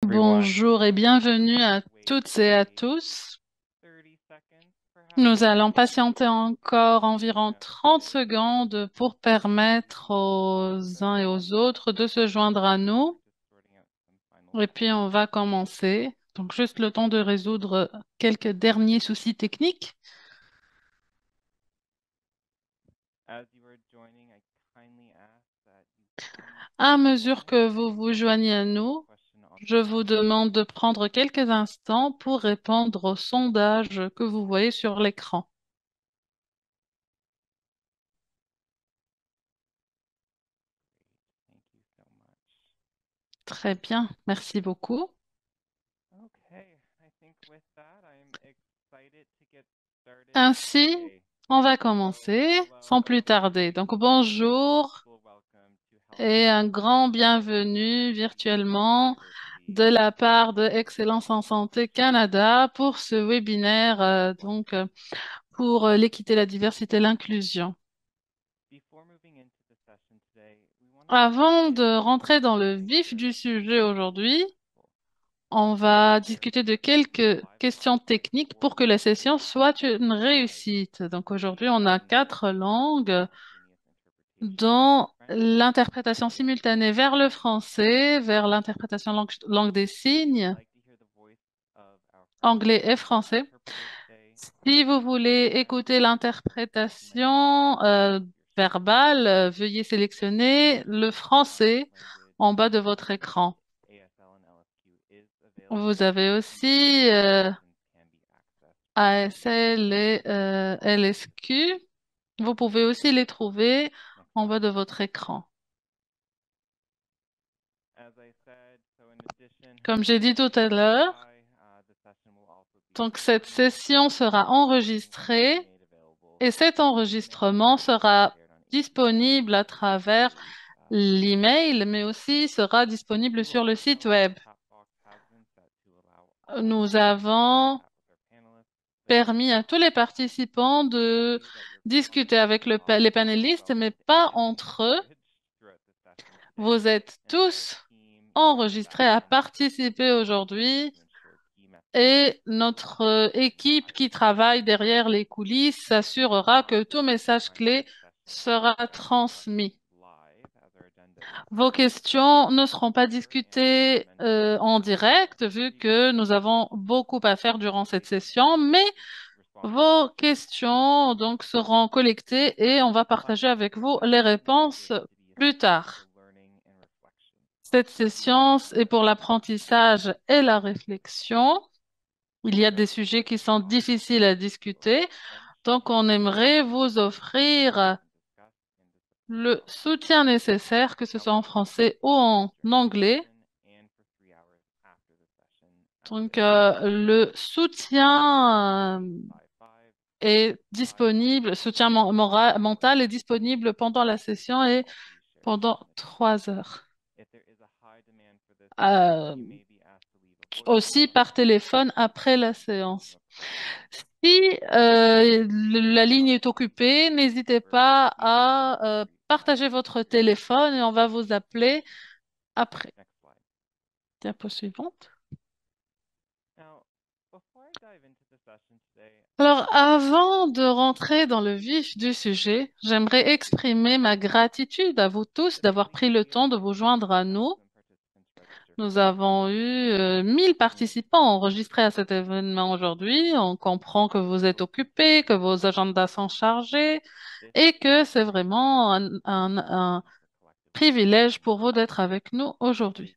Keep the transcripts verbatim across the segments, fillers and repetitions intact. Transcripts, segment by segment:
everyone. Bonjour et bienvenue à toutes et à tous. Nous allons patienter encore environ trente secondes pour permettre aux uns et aux autres de se joindre à nous. Et puis on va commencer. Donc juste le temps de résoudre quelques derniers soucis techniques. À mesure que vous vous joignez à nous, je vous demande de prendre quelques instants pour répondre au sondage que vous voyez sur l'écran. Très bien, merci beaucoup. Ainsi, on va commencer sans plus tarder. Donc, bonjour et un grand bienvenue virtuellement de la part de Excellence en Santé Canada pour ce webinaire, euh, donc, euh, pour euh, l'équité, la diversité, l'inclusion. Avant de rentrer dans le vif du sujet aujourd'hui, on va discuter de quelques questions techniques pour que la session soit une réussite. Donc aujourd'hui, on a quatre langues, dont l'interprétation simultanée vers le français, vers l'interprétation langue, langue des signes, anglais et français. Si vous voulez écouter l'interprétation euh, verbale, euh, veuillez sélectionner le français en bas de votre écran. Vous avez aussi euh, A S L et euh, L S Q. Vous pouvez aussi les trouver en bas de votre écran. Comme j'ai dit tout à l'heure, donc cette session sera enregistrée et cet enregistrement sera disponible à travers l'email, mais aussi sera disponible sur le site web. Nous avons permis à tous les participants de discuter avec le pa- les panélistes, mais pas entre eux. Vous êtes tous enregistrés à participer aujourd'hui et notre euh, équipe qui travaille derrière les coulisses s'assurera que tout message clé sera transmis. Vos questions ne seront pas discutées euh, en direct vu que nous avons beaucoup à faire durant cette session, mais vos questions donc seront collectées et on va partager avec vous les réponses plus tard. Cette session est pour l'apprentissage et la réflexion. Il y a des sujets qui sont difficiles à discuter, donc on aimerait vous offrir le soutien nécessaire, que ce soit en français ou en anglais. Donc, euh, le soutien euh, est disponible, soutien mo- mora- mental est disponible pendant la session et pendant trois heures. Euh, Aussi par téléphone après la séance. Si euh, le- la ligne est occupée, n'hésitez pas à euh, partager votre téléphone et on va vous appeler après. Diapo suivante. Alors, avant de rentrer dans le vif du sujet, j'aimerais exprimer ma gratitude à vous tous d'avoir pris le temps de vous joindre à nous. Nous avons eu euh, mille participants enregistrés à cet événement aujourd'hui. On comprend que vous êtes occupés, que vos agendas sont chargés et que c'est vraiment un, un- un privilège pour vous d'être avec nous aujourd'hui.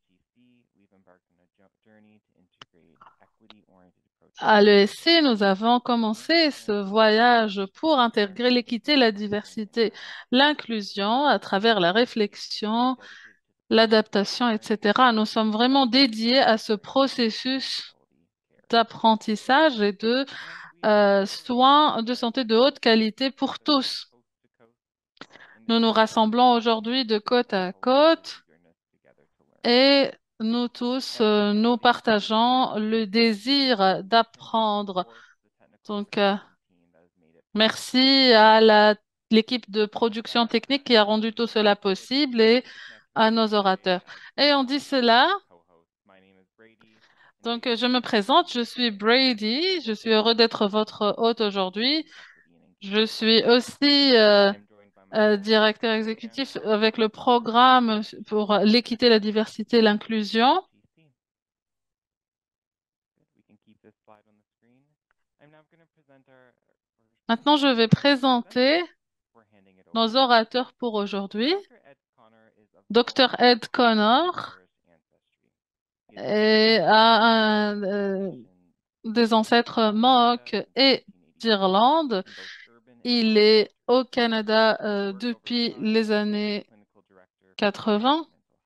À l'E S C, nous avons commencé ce voyage pour intégrer l'équité, la diversité, l'inclusion à travers la réflexion, l'adaptation, et cetera. Nous sommes vraiment dédiés à ce processus d'apprentissage et de euh, soins de santé de haute qualité pour tous. Nous nous rassemblons aujourd'hui de côte à côte et nous tous, euh, nous partageons le désir d'apprendre. Donc, euh, merci à la, l'équipe de production technique qui a rendu tout cela possible et à nos orateurs. Et on dit cela Donc, euh, je me présente, je suis Brady, je suis heureux d'être votre hôte aujourd'hui. Je suis aussi euh, euh, directeur exécutif avec le programme pour l'équité, la diversité et l'inclusion. Maintenant, je vais présenter nos orateurs pour aujourd'hui. Docteur Ed Connor est- a un, euh, des ancêtres Mohawks et d'Irlande. Il est au Canada euh, depuis les années quatre-vingts.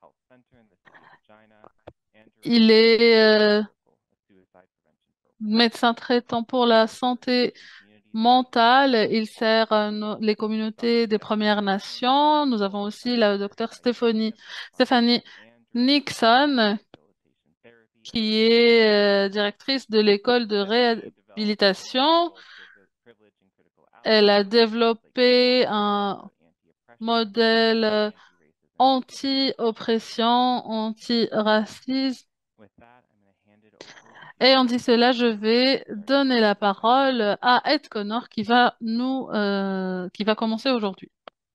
Il est euh, médecin traitant pour la santé mentale. Il sert euh, nos- les communautés des Premières Nations. Nous avons aussi la docteure Stéphanie, Stéphanie Nixon, qui est euh, directrice de l'école de réhabilitation. Elle a développé un modèle euh, anti-oppression, anti-racisme. Et en dit cela, je vais donner la parole à Ed Connor qui va nous, euh, qui va commencer aujourd'hui.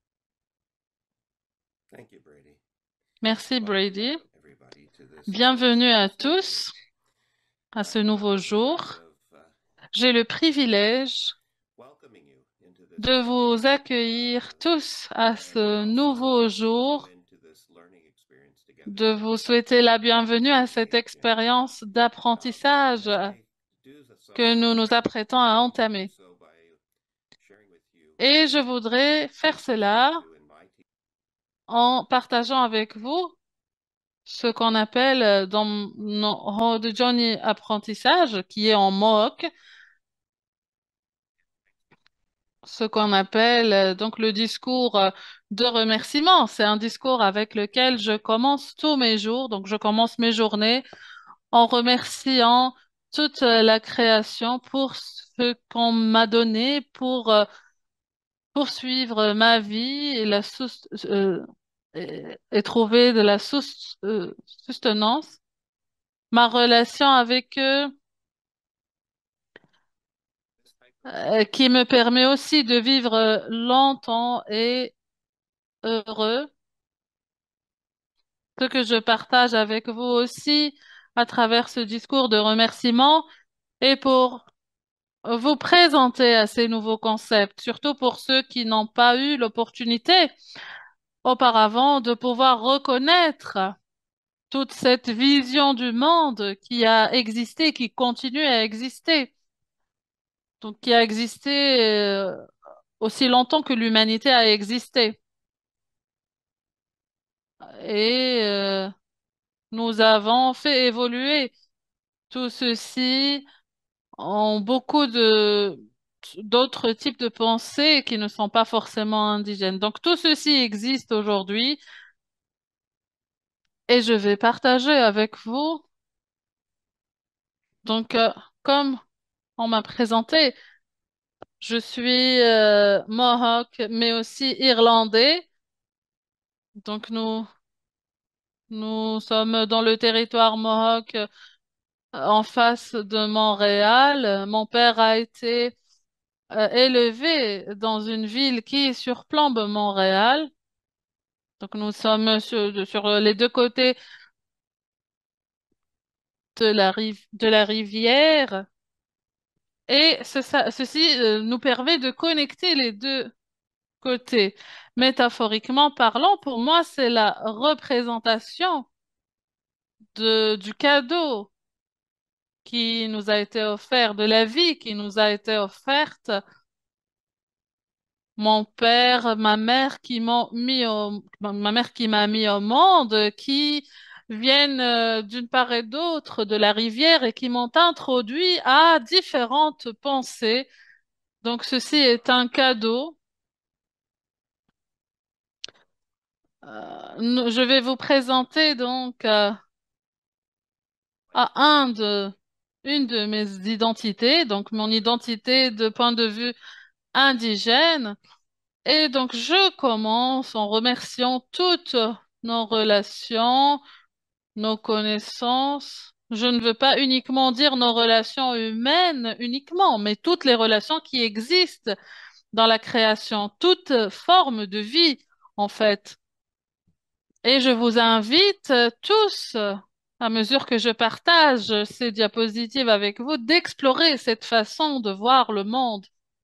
Merci Brady. Bienvenue à tous à ce nouveau jour. J'ai le privilège de vous accueillir tous à ce nouveau jour, de vous souhaiter la bienvenue à cette expérience d'apprentissage que nous nous apprêtons à entamer. Et je voudrais faire cela en partageant avec vous ce qu'on appelle euh, dans mon de Johnny apprentissage, qui est en Mohawk, ce qu'on appelle euh, donc le discours euh, de remerciement. C'est un discours avec lequel je commence tous mes jours. Donc, je commence mes journées en remerciant toute euh, la création pour ce qu'on m'a donné, pour euh, poursuivre ma vie et la sous- euh, et, et trouver de la sous- euh, sustenance. Ma relation avec eux, euh, qui me permet aussi de vivre euh, longtemps et heureux. Ce que je partage avec vous aussi à travers ce discours de remerciement et pour vous présenter à ces nouveaux concepts, surtout pour ceux qui n'ont pas eu l'opportunité auparavant de pouvoir reconnaître toute cette vision du monde qui a existé, qui continue à exister, donc qui a existé euh, aussi longtemps que l'humanité a existé. Et euh, nous avons fait évoluer tout ceci en beaucoup de d'autres types de pensées qui ne sont pas forcément indigènes. Donc tout ceci existe aujourd'hui et je vais partager avec vous. Donc euh, comme on m'a présenté, je suis euh, Mohawk mais aussi irlandais. Donc nous nous sommes dans le territoire Mohawk euh, en face de Montréal. Mon père a été euh, élevé dans une ville qui surplombe Montréal. Donc nous sommes sur, sur les deux côtés de la rive, de la rivière et ce- ça- ceci euh, nous permet de connecter les deux côtés. Métaphoriquement parlant, pour moi, c'est la représentation de, du cadeau qui nous a été offert, de la vie qui nous a été offerte. Mon père, ma mère qui m'ont mis au, ma mère qui m'a mis au monde, qui viennent euh, d'une part et d'autre de la rivière et qui m'ont introduit à différentes pensées. Donc ceci est un cadeau. Euh, nous- je vais vous présenter donc euh, à un de, une de mes identités, donc mon identité de point de vue indigène. Et donc je commence en remerciant toutes nos relations, nos connaissances. Je ne veux pas uniquement dire nos relations humaines uniquement, mais toutes les relations qui existent dans la création, toute forme de vie, en fait. Et je vous invite euh, tous, euh, à mesure que je partage ces diapositives avec vous, d'explorer cette façon de voir le monde.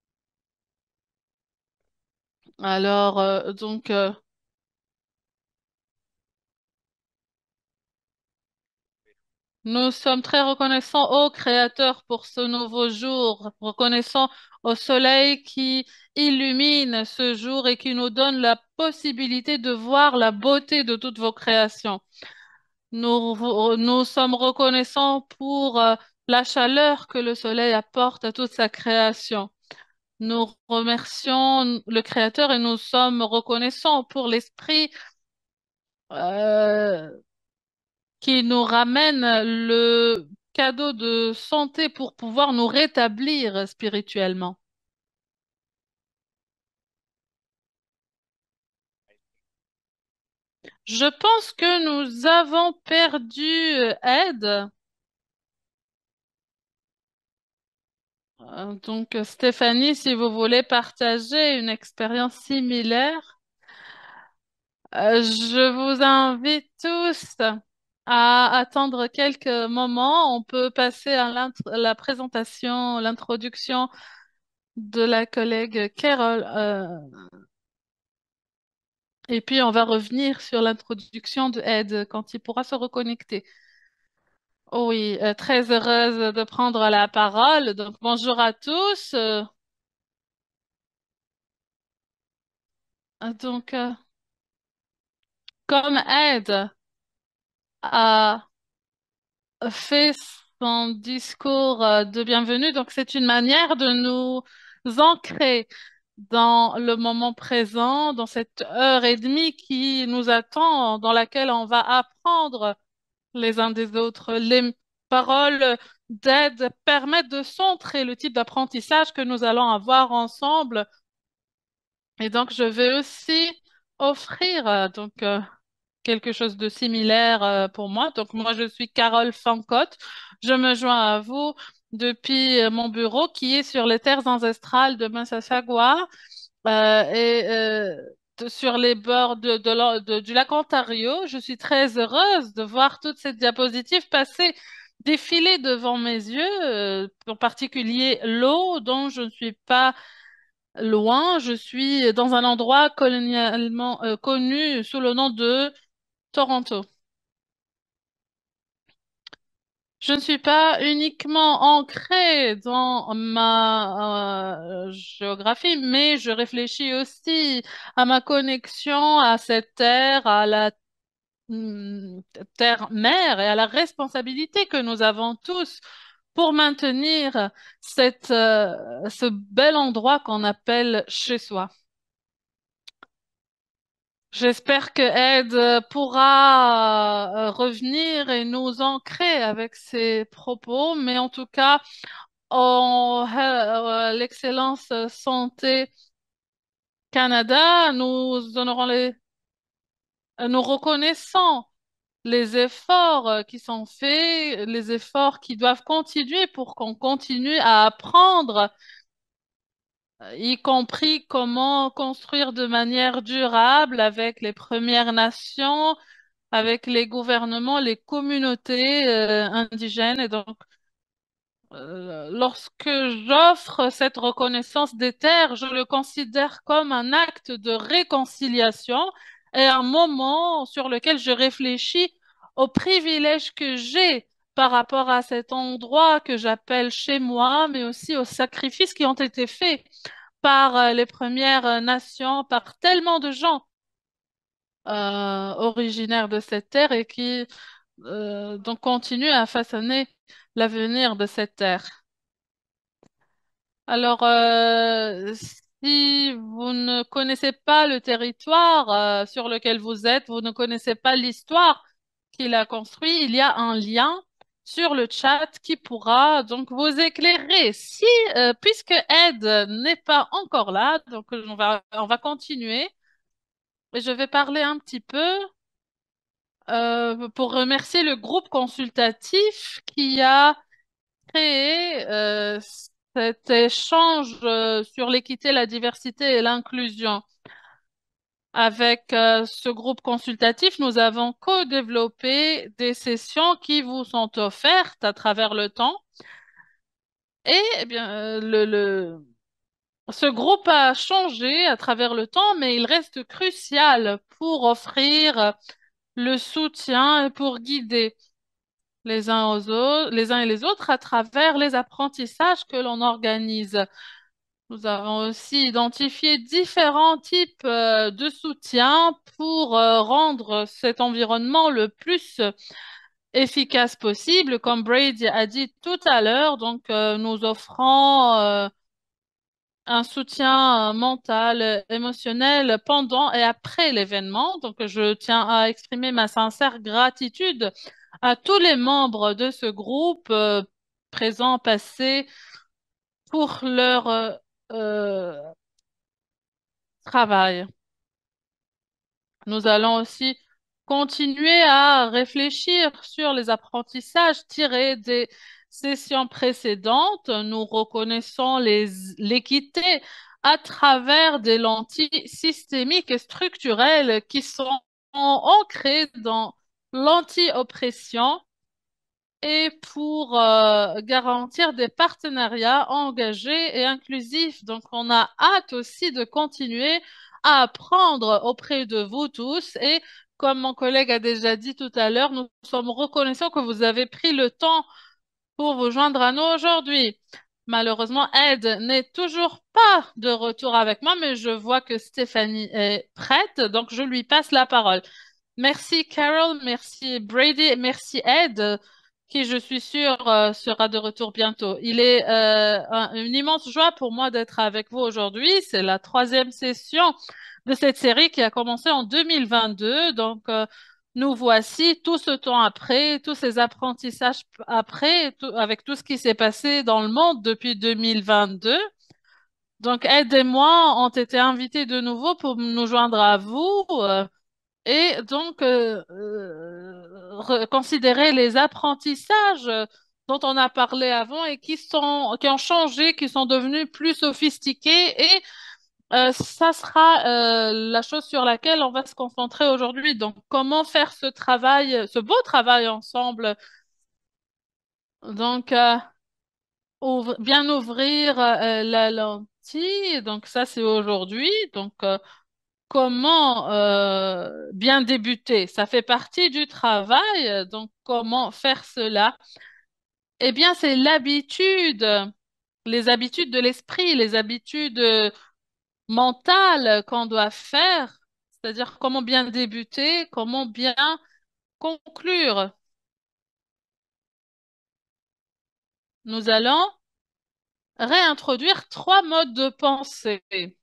Alors, euh, donc, euh, nous sommes très reconnaissants au Créateur pour ce nouveau jour, reconnaissants au soleil qui illumine ce jour et qui nous donne la possibilité de voir la beauté de toutes vos créations. Nous, nous sommes reconnaissants pour euh, la chaleur que le soleil apporte à toute sa création. Nous remercions le Créateur et nous sommes reconnaissants pour l'esprit euh, qui nous ramène le cadeau de santé pour pouvoir nous rétablir spirituellement. Je pense que nous avons perdu euh, Ed. Euh, Donc, Stéphanie, si vous voulez partager une expérience similaire, euh, je vous invite tous à attendre quelques moments. On peut passer à l'int- la présentation, l'introduction de la collègue Carol, euh, et puis on va revenir sur l'introduction de Ed quand il pourra se reconnecter. Oh oui, euh, très heureuse de prendre la parole. Donc, bonjour à tous. Euh, donc, euh, comme Ed a fait son discours euh, de bienvenue. Donc, c'est une manière de nous ancrer dans le moment présent, dans cette heure et demie qui nous attend, dans laquelle on va apprendre les uns des autres. Les paroles d'aide permettent de centrer le type d'apprentissage que nous allons avoir ensemble. Et donc, je vais aussi offrir euh, donc euh, quelque chose de similaire euh, pour moi. Donc, moi, je suis Carole Fancotte. Je me joins à vous depuis euh, mon bureau qui est sur les terres ancestrales de Mississauga euh, et euh, de- sur les bords de, de l'en- de- du lac Ontario. Je suis très heureuse de voir toutes ces diapositives passer, défiler devant mes yeux, euh, en particulier l'eau dont je ne suis pas loin. Je suis dans un endroit colonialement euh, connu sous le nom de Toronto. Je ne suis pas uniquement ancrée dans ma euh, géographie, mais je réfléchis aussi à ma connexion à cette terre, à la hum, terre-mère et à la responsabilité que nous avons tous pour maintenir cette, euh, ce bel endroit qu'on appelle chez soi. J'espère que Ed euh, pourra euh, revenir et nous ancrer avec ses propos, mais en tout cas, en euh, l'Excellence Santé Canada, nous honorons les, nous reconnaissons les efforts euh, qui sont faits, les efforts qui doivent continuer pour qu'on continue à apprendre, euh, y compris comment construire de manière durable avec les Premières Nations, avec les gouvernements, les communautés euh, indigènes. Et donc, euh, lorsque j'offre cette reconnaissance des terres, je le considère comme un acte de réconciliation et un moment sur lequel je réfléchis aux privilèges que j'ai par rapport à cet endroit que j'appelle chez moi, mais aussi aux sacrifices qui ont été faits par euh, les Premières euh, Nations, par tellement de gens euh, originaires de cette terre et qui euh, donc continuent à façonner l'avenir de cette terre. Alors, euh, si vous ne connaissez pas le territoire euh, sur lequel vous êtes, vous ne connaissez pas l'histoire qu'il a construit, il y a un lien sur le chat qui pourra donc vous éclairer. Si, euh, puisque Ed n'est pas encore là, donc on va, on va continuer et je vais parler un petit peu euh, pour remercier le groupe consultatif qui a créé euh, cet échange euh, sur l'équité, la diversité et l'inclusion. Avec euh, ce groupe consultatif, nous avons co-développé des sessions qui vous sont offertes à travers le temps. Et eh bien, euh, le, le- ce groupe a changé à travers le temps, mais il reste crucial pour offrir le soutien et pour guider les uns aux autres, les uns et les autres à travers les apprentissages que l'on organise. Nous avons aussi identifié différents types euh, de soutien pour euh, rendre cet environnement le plus efficace possible. Comme Brady a dit tout à l'heure, donc euh, nous offrons euh, un soutien euh, mental, euh, émotionnel pendant et après l'événement. Donc je tiens à exprimer ma sincère gratitude à tous les membres de ce groupe, euh, présents, passés, pour leur euh, euh, travail. Nous allons aussi continuer à réfléchir sur les apprentissages tirés des sessions précédentes. Nous reconnaissons les, l'équité à travers des lentilles systémiques et structurelles qui sont ancrées dans l'anti-oppression et pour euh, garantir des partenariats engagés et inclusifs. Donc, on a hâte aussi de continuer à apprendre auprès de vous tous et comme mon collègue a déjà dit tout à l'heure, nous sommes reconnaissants que vous avez pris le temps pour vous joindre à nous aujourd'hui. Malheureusement, Ed n'est toujours pas de retour avec moi, mais je vois que Stéphanie est prête, donc je lui passe la parole. Merci Carol, merci Brady, merci Ed, euh, qui je suis sûre euh, sera de retour bientôt. Il est euh, un- une immense joie pour moi d'être avec vous aujourd'hui. C'est la troisième session de cette série qui a commencé en deux mille vingt-deux. Donc, euh, nous voici tout ce temps après, tous ces apprentissages p- après, tout- avec tout ce qui s'est passé dans le monde depuis deux mille vingt-deux. Donc, Ed et moi ont été invités de nouveau pour nous joindre à vous. euh, et donc, euh, euh, re- considérer les apprentissages euh, dont on a parlé avant et qui sont, qui ont changé, qui sont devenus plus sophistiqués. Et euh, ça sera euh, la chose sur laquelle on va se concentrer aujourd'hui. Donc, comment faire ce travail, ce beau travail ensemble. Donc, euh, ouvre- bien ouvrir euh, la lentille. Donc, ça, c'est aujourd'hui. Donc, euh, comment euh, bien débuter? Ça fait partie du travail, euh, donc comment faire cela? Eh bien, c'est l'habitude, les habitudes de l'esprit, les habitudes euh, mentales qu'on doit faire, c'est-à-dire comment bien débuter, comment bien conclure. Nous allons réintroduire trois modes de pensée.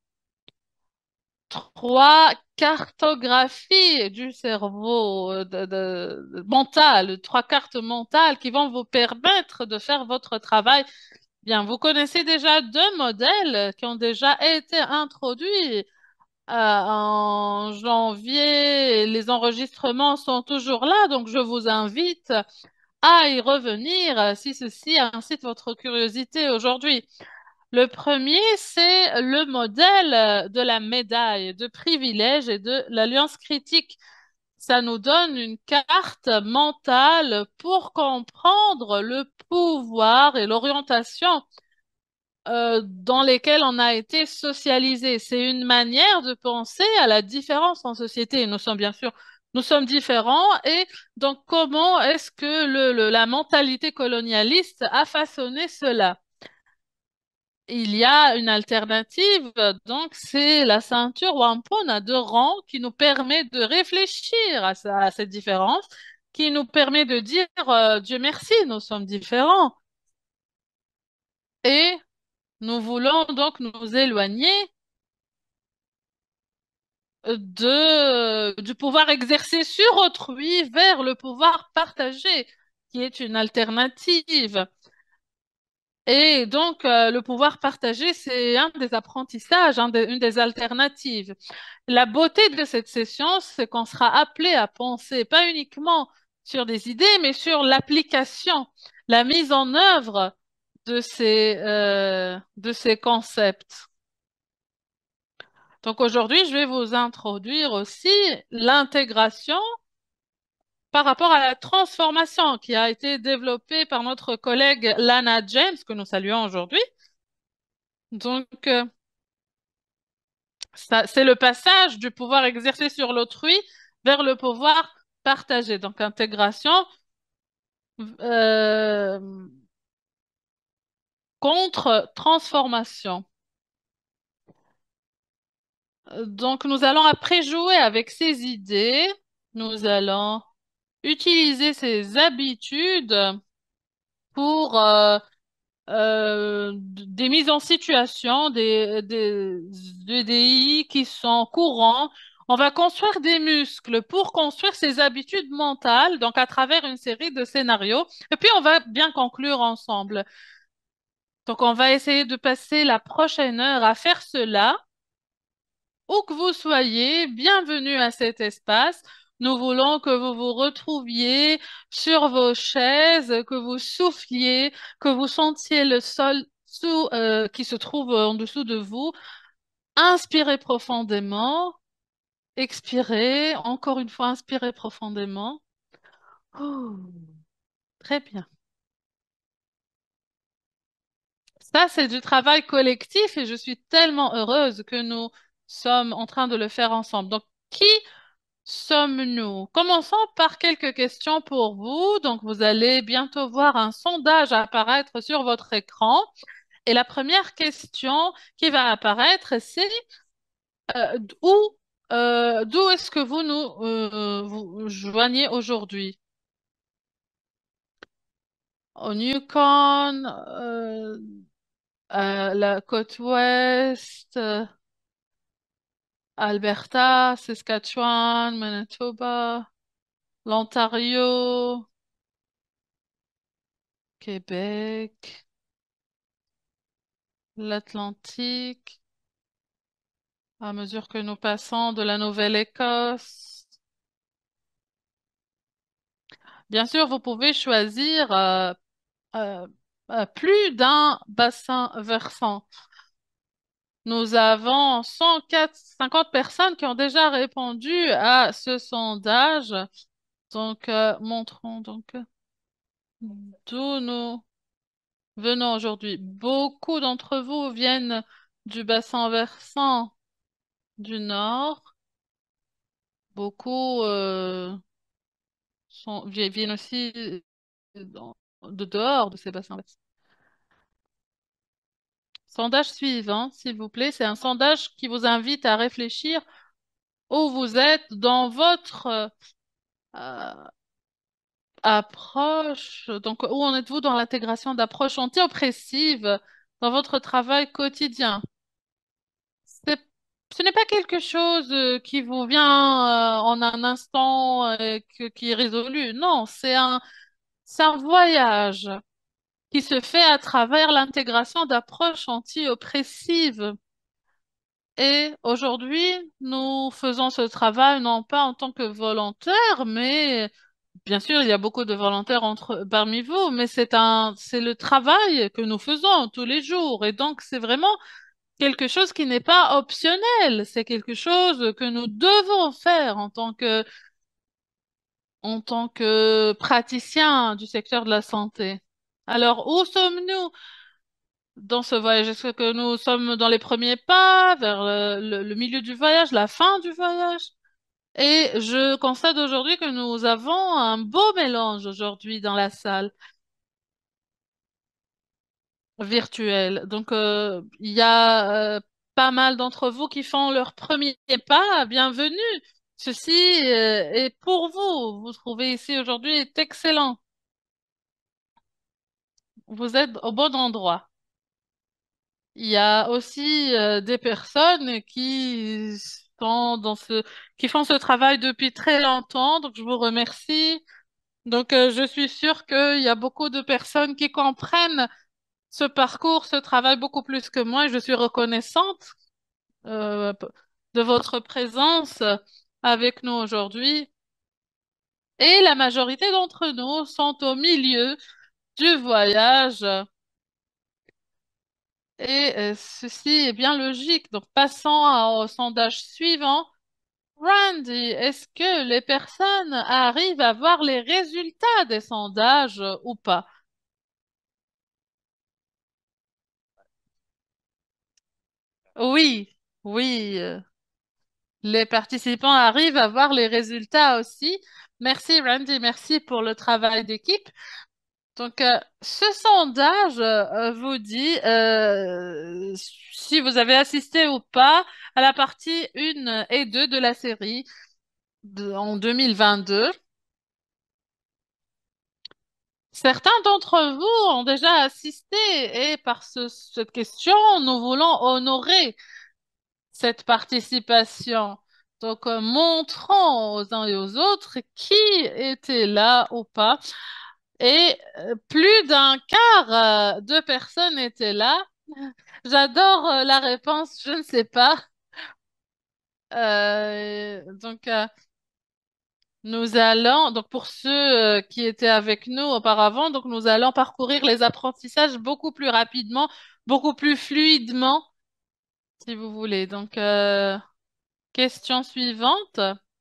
Trois cartographies du cerveau euh, de, de- de- mental, trois cartes mentales qui vont vous permettre de faire votre travail. Bien, vous connaissez déjà deux modèles qui ont déjà été introduits euh, en janvier. Les enregistrements sont toujours là, donc je vous invite à y revenir euh, si ceci incite votre curiosité aujourd'hui. Le premier, c'est le modèle euh, de la médaille de privilège et de l'alliance critique. Ça nous donne une carte mentale pour comprendre le pouvoir et l'orientation euh, dans lesquelles on a été socialisé. C'est une manière de penser à la différence en société. Nous sommes bien sûr, nous sommes différents et donc comment est-ce que le, le- la mentalité colonialiste a façonné cela? Il y a une alternative, donc c'est la ceinture wampum à deux rangs qui nous permet de réfléchir à, ça- à cette différence, qui nous permet de dire euh, Dieu merci, nous sommes différents. Et nous voulons donc nous éloigner de, du pouvoir exercé sur autrui vers le pouvoir partagé, qui est une alternative. Et donc, euh, le pouvoir partagé, c'est un des apprentissages, un des- une des alternatives. La beauté de cette session, c'est qu'on sera appelé à penser pas uniquement sur des idées, mais sur l'application, la mise en œuvre de ces, euh, de ces concepts. Donc aujourd'hui, je vais vous introduire aussi l'intégration par rapport à la transformation qui a été développée par notre collègue Lana James, que nous saluons aujourd'hui. Donc, euh, ça, c'est le passage du pouvoir exercé sur l'autrui vers le pouvoir partagé. Donc, intégration euh, contre transformation. Donc, nous allons après jouer avec ces idées. Nous allons utiliser ces habitudes pour euh, euh, des mises en situation, des, des, des E D I qui sont courants. On va construire des muscles pour construire ces habitudes mentales, donc à travers une série de scénarios. Et puis, on va bien conclure ensemble. Donc, on va essayer de passer la prochaine heure à faire cela. Où que vous soyez, bienvenue à cet espace. Nous voulons que vous vous retrouviez sur vos chaises, que vous souffliez, que vous sentiez le sol sous, euh, qui se trouve en dessous de vous. Inspirez profondément, expirez, encore une fois, inspirez profondément. Oh, très bien. Ça, c'est du travail collectif et je suis tellement heureuse que nous sommes en train de le faire ensemble. Donc, qui sommes-nous? Commençons par quelques questions pour vous. Donc, vous allez bientôt voir un sondage apparaître sur votre écran. Et la première question qui va apparaître, c'est euh, où, euh, d'où est-ce que vous nous euh, vous joignez aujourd'hui? Au Yukon, euh, à la côte ouest, euh, Alberta, Saskatchewan, Manitoba, l'Ontario, Québec. L'Atlantique, à mesure que nous passons de la Nouvelle-Écosse. Bien sûr, vous pouvez choisir euh, euh, euh, plus d'un bassin versant. Nous avons cent quatre, cinquante personnes qui ont déjà répondu à ce sondage. Donc, euh, montrons donc euh, d'où nous venons aujourd'hui. Beaucoup d'entre vous viennent du bassin versant du Nord. Beaucoup euh, sont, vi- viennent aussi dans- de dehors de ces bassins versants. Sondage suivant, s'il vous plaît, c'est un sondage qui vous invite à réfléchir où vous êtes dans votre euh, approche, donc où en êtes-vous dans l'intégration d'approches anti-oppressives dans votre travail quotidien. C'est- Ce n'est pas quelque chose euh, qui vous vient euh, en un instant euh, que- qui est résolu. Non, c'est un, c'est un voyage qui se fait à travers l'intégration d'approches anti-oppressives. Et aujourd'hui, nous faisons ce travail non pas en tant que volontaires, mais bien sûr, il y a beaucoup de volontaires entre, parmi vous, mais c'est un, c'est le travail que nous faisons tous les jours. Et donc, c'est vraiment quelque chose qui n'est pas optionnel. C'est quelque chose que nous devons faire en tant que, en tant que praticiens du secteur de la santé. Alors, où sommes-nous dans ce voyage? Est-ce que nous sommes dans les premiers pas, vers le, le- le milieu du voyage, la fin du voyage? Et je constate aujourd'hui que nous avons un beau mélange aujourd'hui dans la salle virtuelle. Donc, euh, il y a euh, pas mal d'entre vous qui font leur premier pas. Bienvenue. Ceci euh, est pour vous. Vous trouvez ici aujourd'hui est excellent. Vous êtes au bon endroit. Il y a aussi euh, des personnes qui sont dans ce, qui font ce travail depuis très longtemps, donc je vous remercie. Donc euh, je suis sûre qu'il y a beaucoup de personnes qui comprennent ce parcours, ce travail beaucoup plus que moi et je suis reconnaissante euh, de votre présence avec nous aujourd'hui. Et la majorité d'entre nous sont au milieu du voyage et euh, ceci est bien logique. Donc, passons à- au sondage suivant. Randy, est-ce que les personnes arrivent à voir les résultats des sondages euh, ou pas? Oui, oui, euh, les participants arrivent à voir les résultats aussi. Merci Randy, merci pour le travail d'équipe. Donc, euh, ce sondage euh, vous dit euh, si vous avez assisté ou pas à la partie un et deux de la série de- en deux mille vingt-deux. Certains d'entre vous ont déjà assisté et par ce- cette question, nous voulons honorer cette participation. Donc, euh, montrons aux uns et aux autres qui était là ou pas. Et euh, plus d'un quart euh, de personnes étaient là. J'adore euh, la réponse, je ne sais pas. Euh, donc, euh, nous allons, donc pour ceux euh, qui étaient avec nous auparavant, donc nous allons parcourir les apprentissages beaucoup plus rapidement, beaucoup plus fluidement, si vous voulez. Donc, euh, question suivante.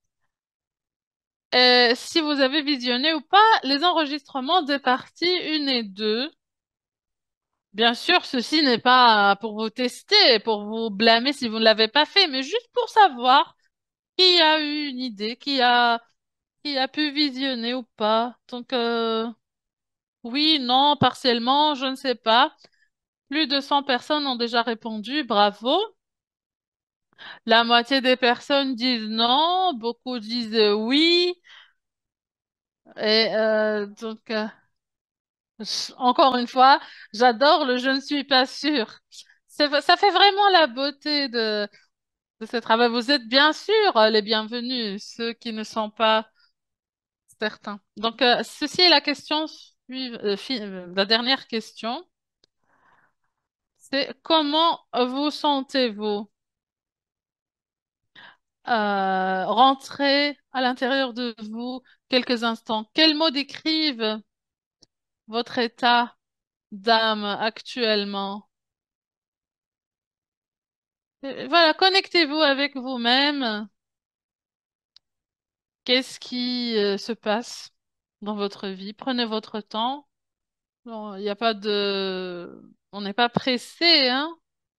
Euh, si vous avez visionné ou pas les enregistrements des parties un et deux. Bien sûr, ceci n'est pas pour vous tester, pour vous blâmer si vous ne l'avez pas fait, mais juste pour savoir qui a eu une idée, qui a, qui a pu visionner ou pas. Donc, euh, oui, non, partiellement, je ne sais pas. Plus de cent personnes ont déjà répondu, bravo. La moitié des personnes disent non, beaucoup disent euh, oui. Et euh, donc, euh, je- encore une fois, j'adore le je ne suis pas sûre. C'est- ça fait vraiment la beauté de de ce travail. Vous êtes bien sûr euh, les bienvenus, ceux qui ne sont pas certains. Donc, euh, ceci est la question suiv- euh, fi- euh, la dernière question. C'est comment vous sentez-vous euh, rentrer à l'intérieur de vous quelques instants? Quels mots décrivent votre état d'âme actuellement? Euh, Voilà, connectez-vous avec vous-même. Qu'est-ce qui euh, se passe dans votre vie? Prenez votre temps. Bon, il n'y a pas de... On n'est pas pressé, hein?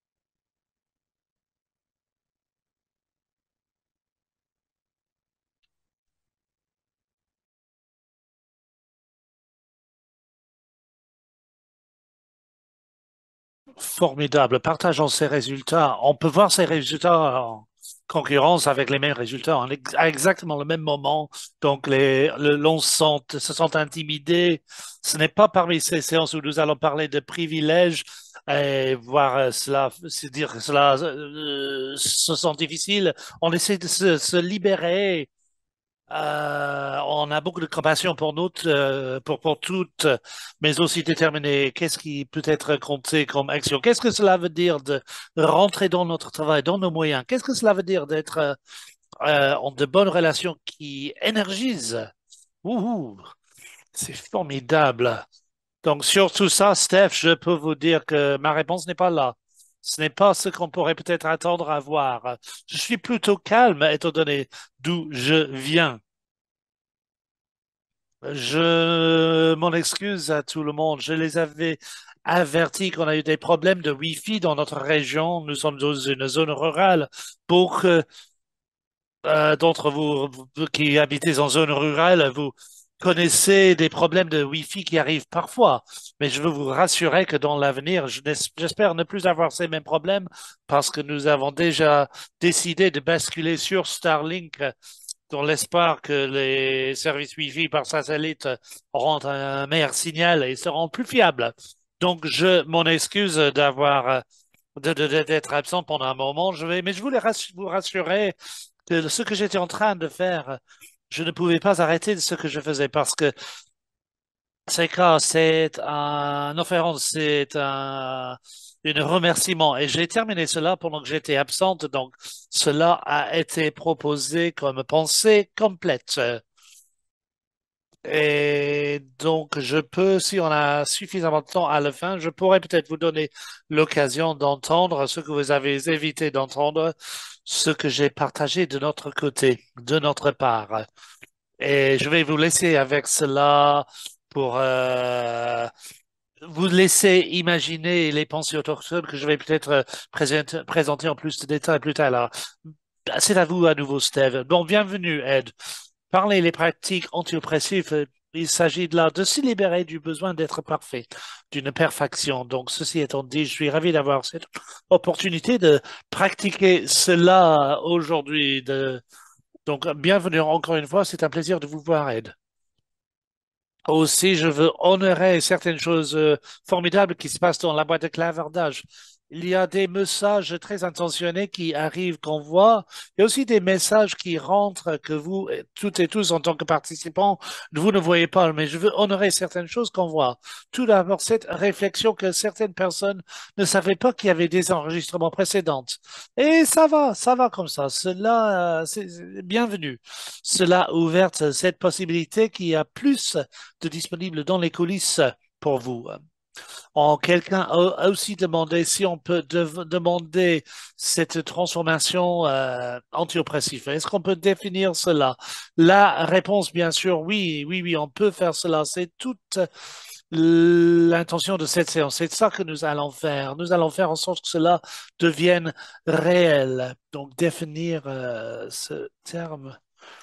Formidable. Partageons ces résultats. On peut voir ces résultats en concurrence avec les mêmes résultats en ex- à exactement le même moment. Donc, les, le, l'on sent, se sent intimidé. Ce n'est pas parmi ces séances où nous allons parler de privilèges et voir euh, cela, se dire que cela euh, se sent difficile. On essaie de se, se libérer. Euh, on a beaucoup de compassion pour nous, euh, pour, pour toutes, mais aussi déterminer qu'est-ce qui peut être compté comme action. Qu'est-ce que cela veut dire de rentrer dans notre travail, dans nos moyens? Qu'est-ce que cela veut dire d'être euh, euh, en de bonnes relations qui énergisent? Ouh, c'est formidable. Donc, sur tout ça, Steph, je peux vous dire que ma réponse n'est pas là. Ce n'est pas ce qu'on pourrait peut-être attendre à voir. Je suis plutôt calme étant donné d'où je viens. Je m'en excuse à tout le monde. Je les avais avertis qu'on a eu des problèmes de Wi-Fi dans notre région. Nous sommes dans une zone rurale. Pour que euh, d'entre vous, vous qui habitez en zone rurale, vous connaissez des problèmes de Wi-Fi qui arrivent parfois. Mais je veux vous rassurer que dans l'avenir, je n'es- j'espère ne plus avoir ces mêmes problèmes parce que nous avons déjà décidé de basculer sur Starlink dans l'espoir que les services Wi-Fi par satellite auront un meilleur signal et seront plus fiables. Donc, je m'en excuse d'avoir euh, de- de- de- d'être absent pendant un moment. Je vais, mais je voulais rassu- vous rassurer que ce que j'étais en train de faire, je ne pouvais pas arrêter de ce que je faisais parce que C'est cas, c'est un offrande, c'est un, une remerciement. Et j'ai terminé cela pendant que j'étais absente, donc cela a été proposé comme pensée complète. Et donc, je peux, si on a suffisamment de temps à la fin, je pourrais peut-être vous donner l'occasion d'entendre ce que vous avez évité d'entendre, ce que j'ai partagé de notre côté, de notre part. Et je vais vous laisser avec cela pour euh, vous laisser imaginer les pensées autochtones que je vais peut-être euh, présenter, présenter en plus de détails plus tard. Alors, c'est à vous à nouveau, Steve. Bon, bienvenue, Ed. Parler les pratiques antiopressives, euh, il s'agit de là de se libérer du besoin d'être parfait, d'une perfection. Donc, ceci étant dit, je suis ravi d'avoir cette opportunité de pratiquer cela aujourd'hui. De... Donc, bienvenue encore une fois. C'est un plaisir de vous voir, Ed. Aussi, je veux honorer certaines choses euh, formidables qui se passent dans la boîte de clavardage. Il y a des messages très intentionnés qui arrivent qu'on voit. Il y a aussi des messages qui rentrent que vous, euh, toutes et tous, en tant que participants, vous ne voyez pas. Mais je veux honorer certaines choses qu'on voit. Tout d'abord, cette réflexion que certaines personnes ne savaient pas qu'il y avait des enregistrements précédents. Et ça va, ça va comme ça. Cela, euh, c'est c'est bienvenu. Cela a ouvert cette possibilité qu'il y a plus de disponible dans les coulisses pour vous. En quelqu'un a aussi demandé si on peut de- demander cette transformation euh, anti-oppressive. Est-ce qu'on peut définir cela? La réponse, bien sûr, oui, oui, oui, on peut faire cela. C'est toute l'intention de cette séance. C'est ça que nous allons faire. Nous allons faire en sorte que cela devienne réel. Donc, définir euh, ce terme.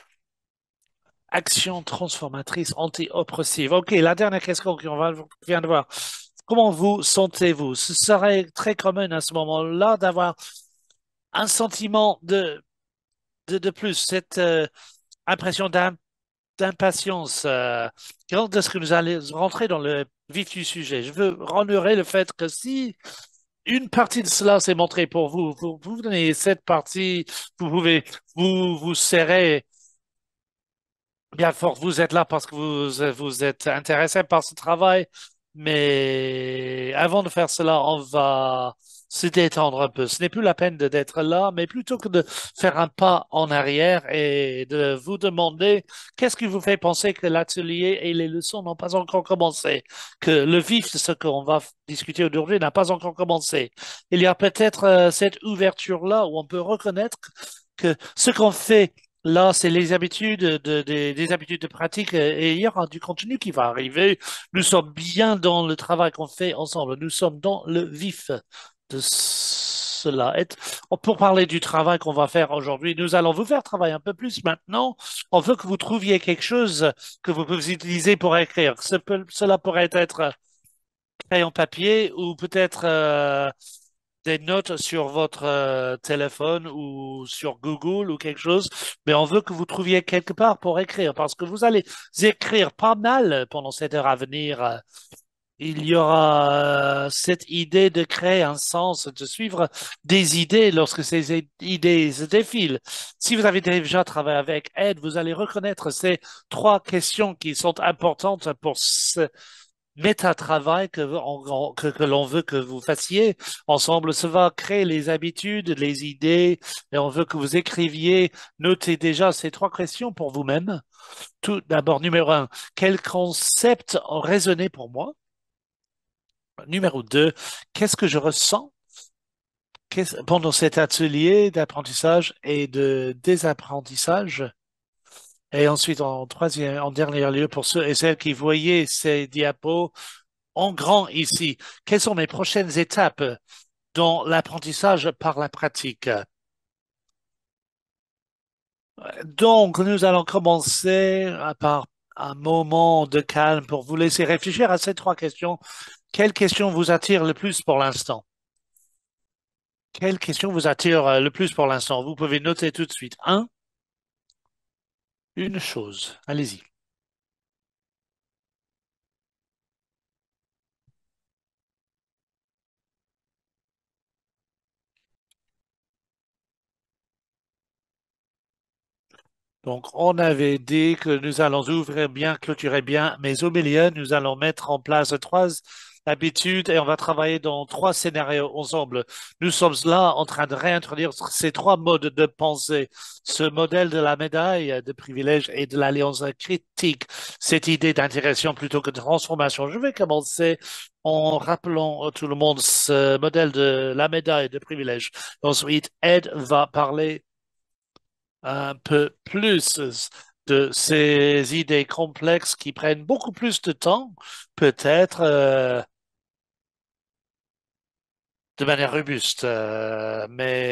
Action transformatrice anti-oppressive. OK, la dernière question qu'on va, vient de voir. Comment vous sentez-vous? Ce serait très commun à ce moment-là d'avoir un sentiment de, de, de plus, cette euh, impression d'im- d'impatience. Euh, quand est-ce que nous allons rentrer dans le vif du sujet? Je veux honorer le fait que si une partie de cela s'est montrée pour vous, vous, vous donnez cette partie, vous pouvez vous, vous serrer bien fort, vous êtes là parce que vous, vous êtes intéressé par ce travail, mais avant de faire cela, on va se détendre un peu. Ce n'est plus la peine de- d'être là, mais plutôt que de faire un pas en arrière et de vous demander qu'est-ce qui vous fait penser que l'atelier et les leçons n'ont pas encore commencé, que le vif de ce qu'on va discuter aujourd'hui n'a pas encore commencé. Il y a peut-être euh, cette ouverture-là où on peut reconnaître que ce qu'on fait là, c'est les habitudes de, des des habitudes de pratique euh, et il y aura du contenu qui va arriver. Nous sommes bien dans le travail qu'on fait ensemble. Nous sommes dans le vif de cela. Et pour parler du travail qu'on va faire aujourd'hui, nous allons vous faire travailler un peu plus maintenant. On veut que vous trouviez quelque chose que vous pouvez utiliser pour écrire. Ce peut- cela pourrait être crayon papier ou peut-être euh, des notes sur votre euh, téléphone ou sur Google ou quelque chose, mais on veut que vous trouviez quelque part pour écrire parce que vous allez écrire pas mal pendant cette heure à venir. Euh, Il y aura euh, cette idée de créer un sens, de suivre des idées lorsque ces i- idées se défilent. Si vous avez déjà travaillé avec Ed, vous allez reconnaître ces trois questions qui sont importantes pour ce, méta-travail que, on- que, que l'on veut que vous fassiez ensemble. Ça va créer les habitudes, les idées, et on veut que vous écriviez, notez déjà ces trois questions pour vous-même. Tout d'abord, numéro un, quel concept ont résonné pour moi? Numéro deux, qu'est-ce que je ressens qu'est-ce- pendant cet atelier d'apprentissage et de désapprentissage? Et ensuite, en troisième, en dernier lieu, pour ceux et celles qui voyaient ces diapos, en grand ici, quelles sont mes prochaines étapes dans l'apprentissage par la pratique? Donc, nous allons commencer euh, par un moment de calme pour vous laisser réfléchir à ces trois questions. Quelle question vous attire le plus pour l'instant? Quelle question vous attire euh, le plus pour l'instant? Vous pouvez noter tout de suite. Un, une chose. Allez-y. Donc, on avait dit que nous allons ouvrir bien, clôturer bien, mais au milieu, nous allons mettre en place trois habitudes et on va travailler dans trois scénarios ensemble. Nous sommes là en train de réintroduire ces trois modes de pensée, ce modèle de la médaille de privilège et de l'alliance critique, cette idée d'intégration plutôt que de transformation. Je vais commencer en rappelant à tout le monde ce modèle de la médaille de privilège. Ensuite, Ed va parler un peu plus de ces idées complexes qui prennent beaucoup plus de temps, peut-être euh, de manière robuste. Euh,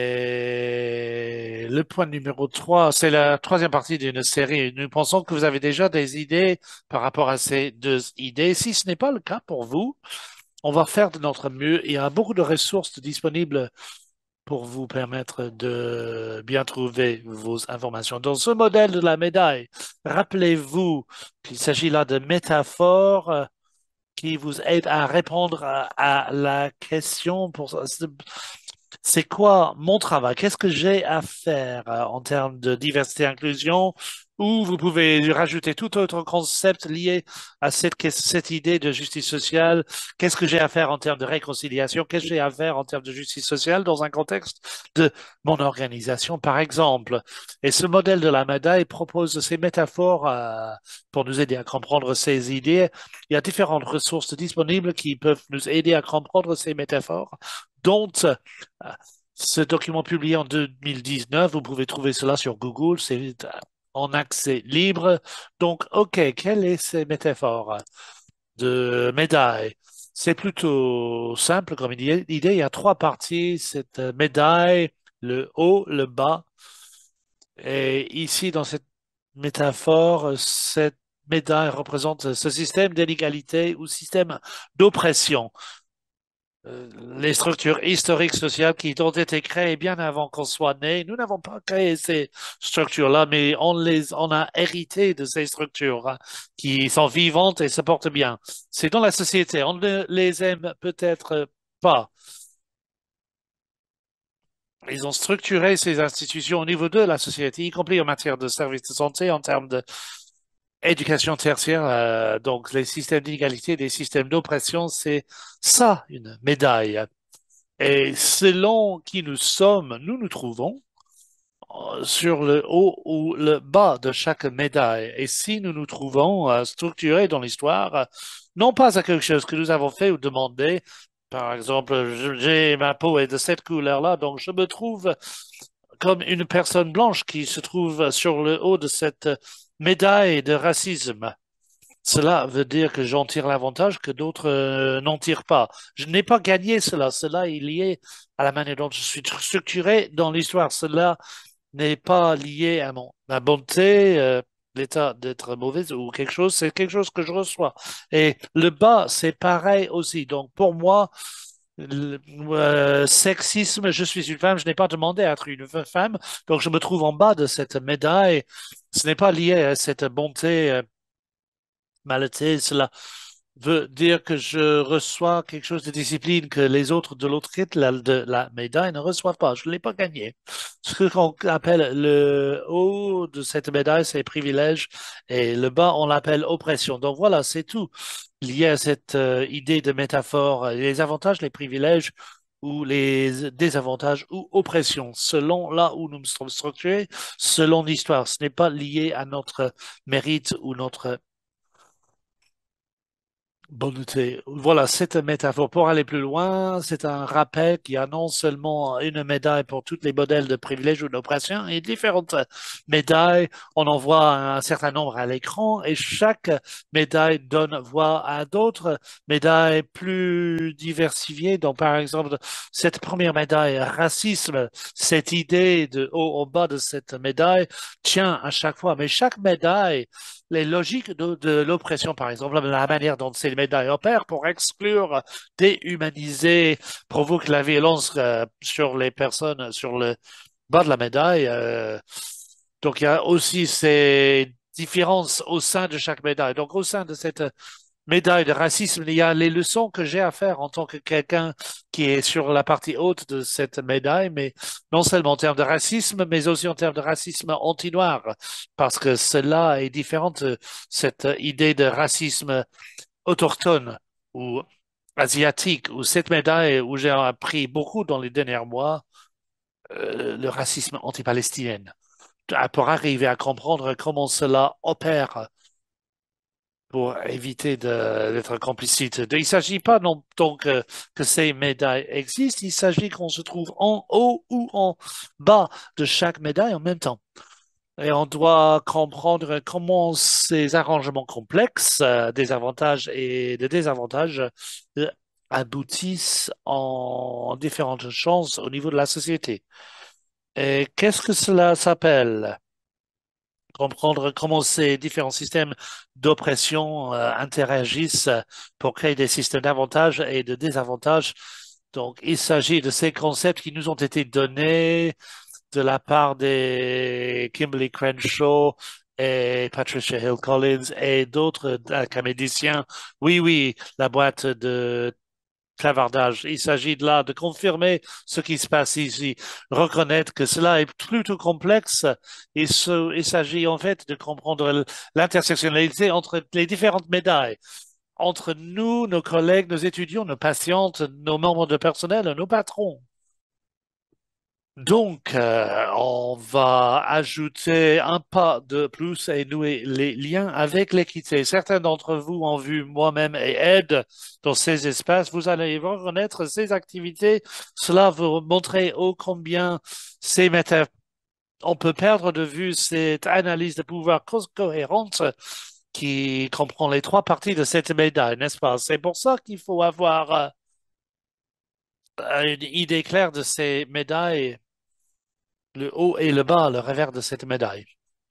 mais le point numéro trois, c'est la troisième partie d'une série. Nous pensons que vous avez déjà des idées par rapport à ces deux idées. Si ce n'est pas le cas pour vous, on va faire de notre mieux. Il y a beaucoup de ressources disponibles pour vous permettre de bien trouver vos informations. Dans ce modèle de la médaille, rappelez-vous qu'il s'agit là de métaphores euh, qui vous aident à répondre à, à la question pour c'est quoi mon travail? Qu'est-ce que j'ai à faire euh, en termes de diversité et inclusion? Ou vous pouvez rajouter tout autre concept lié à cette, ques- cette idée de justice sociale. Qu'est-ce que j'ai à faire en termes de réconciliation? Qu'est-ce que j'ai à faire en termes de justice sociale dans un contexte de mon organisation, par exemple? Et ce modèle de la médaille propose ces métaphores euh, pour nous aider à comprendre ces idées. Il y a différentes ressources disponibles qui peuvent nous aider à comprendre ces métaphores, dont euh, ce document publié en deux mille dix-neuf, vous pouvez trouver cela sur Google, c'est en accès libre. Donc, OK, quelle est cette métaphore de médaille? C'est plutôt simple comme idée. Il y a trois parties, cette médaille, le haut, le bas. Et ici, dans cette métaphore, cette médaille représente ce système d'inégalité ou système d'oppression, euh, les structures historiques sociales qui ont été créées bien avant qu'on soit né. Nous n'avons pas créé ces structures-là, mais on les, on a hérité de ces structures hein, qui sont vivantes et se portent bien. C'est dans la société. On ne les aime peut-être pas. Ils ont structuré ces institutions au niveau de la société, y compris en matière de services de santé, en termes d'éducation tertiaire. Euh, donc, les systèmes d'inégalité, les systèmes d'oppression, c'est ça, une médaille. Et selon qui nous sommes, nous nous trouvons euh, sur le haut ou le bas de chaque médaille. Et si nous nous trouvons euh, structurés dans l'histoire, euh, non pas à quelque chose que nous avons fait ou demandé, par exemple, je- j'ai ma peau est de cette couleur-là, donc je me trouve comme une personne blanche qui se trouve sur le haut de cette médaille de racisme. Cela veut dire que j'en tire l'avantage que d'autres euh, n'en tirent pas. Je n'ai pas gagné cela. Cela est lié à la manière dont je suis structuré dans l'histoire. Cela n'est pas lié à mon, ma bonté, euh, l'état d'être mauvaise ou quelque chose. C'est quelque chose que je reçois. Et le bas, c'est pareil aussi. Donc pour moi, le, euh, sexisme, je suis une femme, je n'ai pas demandé à être une femme, donc je me trouve en bas de cette médaille. Ce n'est pas lié à cette bonté euh, maltais, cela veut dire que je reçois quelque chose de discipline que les autres de l'autre côté la- de la médaille ne reçoivent pas. Je ne l'ai pas gagné. Ce qu'on appelle le haut de cette médaille, c'est privilège, et le bas, on l'appelle oppression. Donc voilà, c'est tout lié à cette euh, idée de métaphore, les avantages, les privilèges ou les désavantages ou oppression, selon là où nous sommes structurés, selon l'histoire. Ce n'est pas lié à notre mérite ou notre bonne noté. Voilà, c'est une métaphore. Pour aller plus loin, c'est un rappel qu'il y a non seulement une médaille pour tous les modèles de privilèges ou d'oppression, et différentes médailles. On en voit un certain nombre à l'écran et chaque médaille donne voix à d'autres médailles plus diversifiées. Donc, par exemple, cette première médaille, racisme, cette idée de haut au bas de cette médaille tient à chaque fois. Mais chaque médaille les logiques de, de l'oppression, par exemple, la manière dont ces médailles opèrent pour exclure, déhumaniser, provoque la violence euh, sur les personnes sur le bas de la médaille. euh. Donc, il y a aussi ces différences au sein de chaque médaille. Donc, au sein de cette médaille de racisme, il y a les leçons que j'ai à faire en tant que quelqu'un qui est sur la partie haute de cette médaille, mais non seulement en termes de racisme, mais aussi en termes de racisme anti-noir, parce que cela est différent de cette idée de racisme autochtone ou asiatique, ou cette médaille où j'ai appris beaucoup dans les derniers mois, euh, le racisme anti-palestinien, pour arriver à comprendre comment cela opère pour éviter de- d'être complicite. Il ne s'agit pas non donc euh, que ces médailles existent, il s'agit qu'on se trouve en haut ou en bas de chaque médaille en même temps. Et on doit comprendre comment ces arrangements complexes, euh, des avantages et des désavantages, euh, aboutissent en différentes chances au niveau de la société. Et qu'est-ce que cela s'appelle? Comprendre comment ces différents systèmes d'oppression euh, interagissent pour créer des systèmes d'avantages et de désavantages. Donc, il s'agit de ces concepts qui nous ont été donnés de la part des Kimberly Crenshaw et Patricia Hill Collins et d'autres académiciens. Oui, oui, la boîte de clavardage. Il s'agit de là de confirmer ce qui se passe ici, reconnaître que cela est plutôt complexe. Et ce, il s'agit en fait de comprendre l'intersectionnalité entre les différentes médailles, entre nous, nos collègues, nos étudiants, nos patientes, nos membres de personnel, nos patrons. Donc, euh, on va ajouter un pas de plus et nouer les liens avec l'équité. Certains d'entre vous ont vu moi-même et Ed dans ces espaces. Vous allez reconnaître ces activités. Cela vous montrer ô combien ces méta on peut perdre de vue cette analyse de pouvoir co- cohérente qui comprend les trois parties de cette médaille, n'est-ce pas? C'est pour ça qu'il faut avoir euh, une idée claire de ces médailles, le haut et le bas, le revers de cette médaille.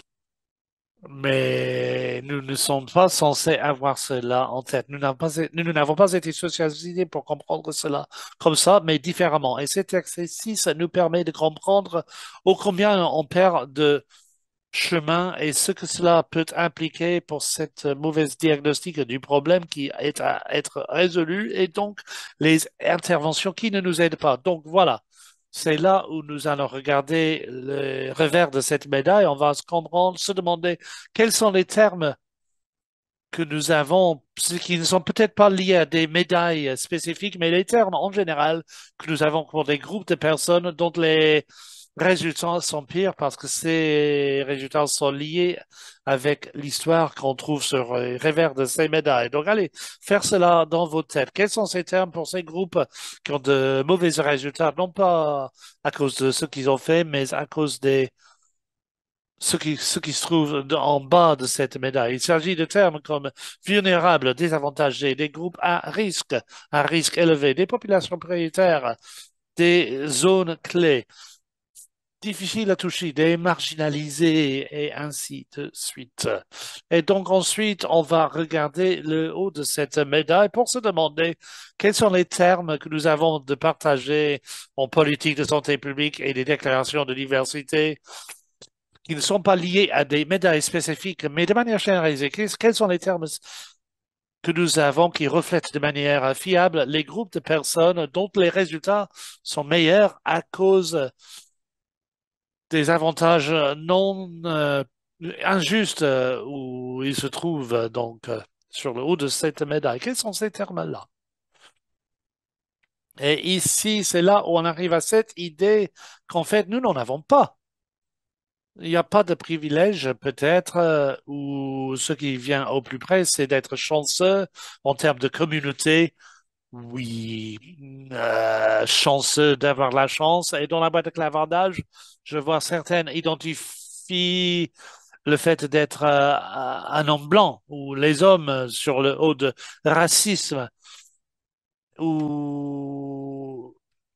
Mais nous ne sommes pas censés avoir cela en tête. Nous n'avons pas, nous nous n'avons pas été socialisés pour comprendre cela comme ça, mais différemment. Et cet exercice nous permet de comprendre ô combien on perd de chemin et ce que cela peut impliquer pour cette mauvaise diagnostic du problème qui est à être résolu et donc les interventions qui ne nous aident pas. Donc voilà, c'est là où nous allons regarder le revers de cette médaille. On va se comprendre, se demander quels sont les termes que nous avons, qui ne sont peut-être pas liés à des médailles spécifiques, mais les termes en général que nous avons pour des groupes de personnes dont les résultats sont pires parce que ces résultats sont liés avec l'histoire qu'on trouve sur le revers de ces médailles. Donc, allez, faire cela dans vos têtes. Quels sont ces termes pour ces groupes qui ont de mauvais résultats, non pas à cause de ce qu'ils ont fait, mais à cause des ce qui, ce qui se trouve en bas de cette médaille. Il s'agit de termes comme vulnérables, désavantagés, des groupes à risque, à risque élevé, des populations prioritaires, des zones clés, difficiles à toucher, des marginalisés et ainsi de suite. Et donc ensuite, on va regarder le haut de cette médaille pour se demander quels sont les termes que nous avons de partager en politique de santé publique et des déclarations de diversité qui ne sont pas liés à des médailles spécifiques, mais de manière généralisée, quels sont les termes que nous avons qui reflètent de manière fiable les groupes de personnes dont les résultats sont meilleurs à cause des avantages non euh, injustes euh, où ils se trouvent donc euh, sur le haut de cette médaille. Quels sont ces termes-là? Et ici, c'est là où on arrive à cette idée qu'en fait, nous n'en avons pas. Il n'y a pas de privilège, peut-être, euh, ou ce qui vient au plus près, c'est d'être chanceux en termes de communauté. Oui, euh, chanceux d'avoir la chance. Et dans la boîte de clavardage, je vois certaines identifient le fait d'être euh, un homme blanc ou les hommes sur le haut de racisme ou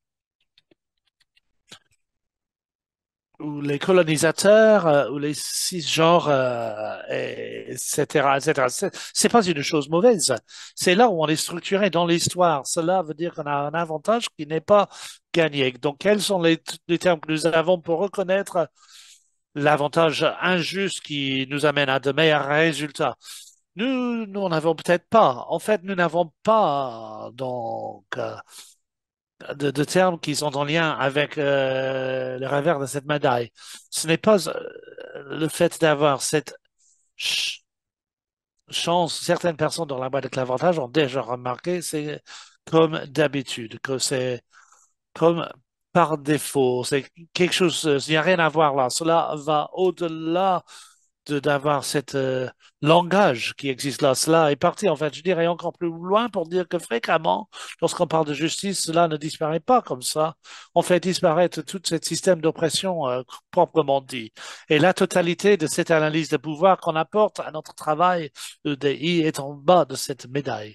ou les colonisateurs, euh, ou les cisgenres, euh, et- etc., et cetera. C'est c'est pas une chose mauvaise. C'est là où on est structuré dans l'histoire. Cela veut dire qu'on a un avantage qui n'est pas gagné. Donc, quels sont les, les termes que nous avons pour reconnaître l'avantage injuste qui nous amène à de meilleurs résultats? Nous, nous n'avons peut-être pas. En fait, nous n'avons pas donc euh, de, de termes qui sont en lien avec euh, le revers de cette médaille. Ce n'est pas euh, le fait d'avoir cette ch- chance. Certaines personnes dans la boîte de clavantage ont déjà remarqué, c'est comme d'habitude, que c'est comme par défaut. C'est quelque chose, euh, il n'y a rien à voir là. Cela va au-delà de d'avoir cet euh, langage qui existe là. Cela est parti, en fait, je dirais encore plus loin pour dire que fréquemment, lorsqu'on parle de justice, cela ne disparaît pas comme ça. On fait disparaître tout ce système d'oppression euh, proprement dit. Et la totalité de cette analyse de pouvoir qu'on apporte à notre travail E D I est en bas de cette médaille.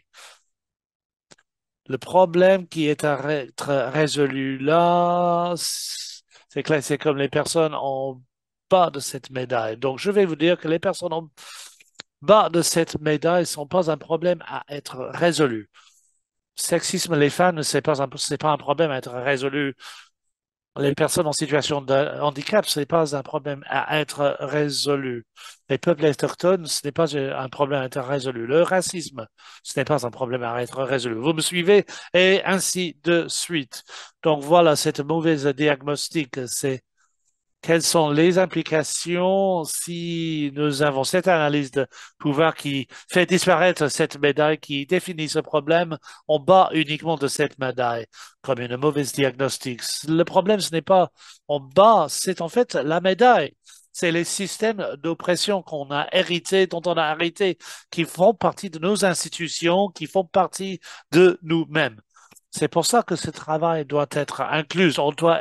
Le problème qui est à être résolu là, c'est que là, c'est comme les personnes en bas de cette médaille. Donc, je vais vous dire que les personnes en bas de cette médaille ne sont pas un problème à être résolu. Sexisme, les femmes, c'est pas un, c'est pas un problème à être résolu. Les personnes en situation de handicap, ce n'est pas un problème à être résolu. Les peuples autochtones, ce n'est pas un problème à être résolu. Le racisme, ce n'est pas un problème à être résolu. Vous me suivez? Et ainsi de suite. Donc voilà, cette mauvaise diagnostic, c'est quelles sont les implications si nous avons cette analyse de pouvoir qui fait disparaître cette médaille, qui définit ce problème en bas uniquement de cette médaille, comme une mauvaise diagnostic. Le problème, ce n'est pas en bas, c'est en fait la médaille. C'est les systèmes d'oppression qu'on a hérités, dont on a hérité, qui font partie de nos institutions, qui font partie de nous-mêmes. C'est pour ça que ce travail doit être inclus. On doit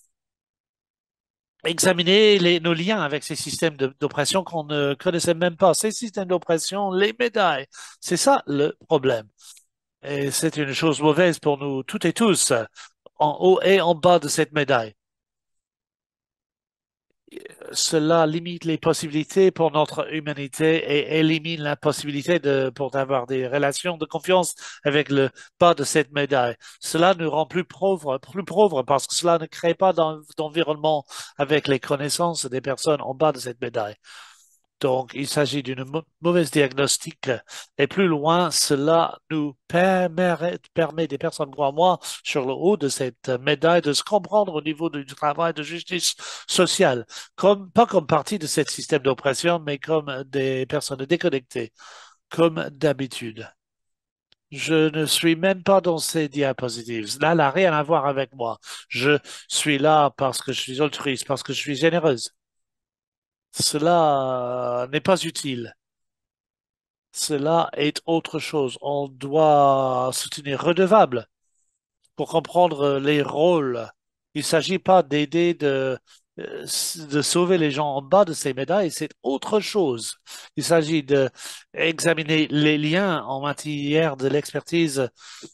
examiner les- nos liens avec ces systèmes de- d'oppression qu'on ne connaissait même pas. Ces systèmes d'oppression, les médailles, c'est ça le problème. Et c'est une chose mauvaise pour nous toutes et tous, en haut et en bas de cette médaille. Cela limite les possibilités pour notre humanité et élimine la possibilité de, pour avoir des relations de confiance avec le bas de cette médaille. Cela nous rend plus pauvres, plus pauvres parce que cela ne crée pas d'en- d'environnement avec les connaissances des personnes en bas de cette médaille. Donc, il s'agit d'une mau- mauvaise diagnostic. Et plus loin, cela nous permet, permet des personnes comme moi, sur le haut de cette médaille, de se comprendre au niveau du travail de justice sociale, comme, pas comme partie de ce système d'oppression, mais comme des personnes déconnectées, comme d'habitude. Je ne suis même pas dans ces diapositives. Là, elle n'a rien à voir avec moi. Je suis là parce que je suis altruiste, parce que je suis généreuse. Cela euh, n'est pas utile. Cela est autre chose. On doit se tenir redevable pour comprendre les rôles. Il ne s'agit pas d'aider de, euh, de sauver les gens en bas de ces médailles, c'est autre chose. Il s'agit de examiner les liens en matière de l'expertise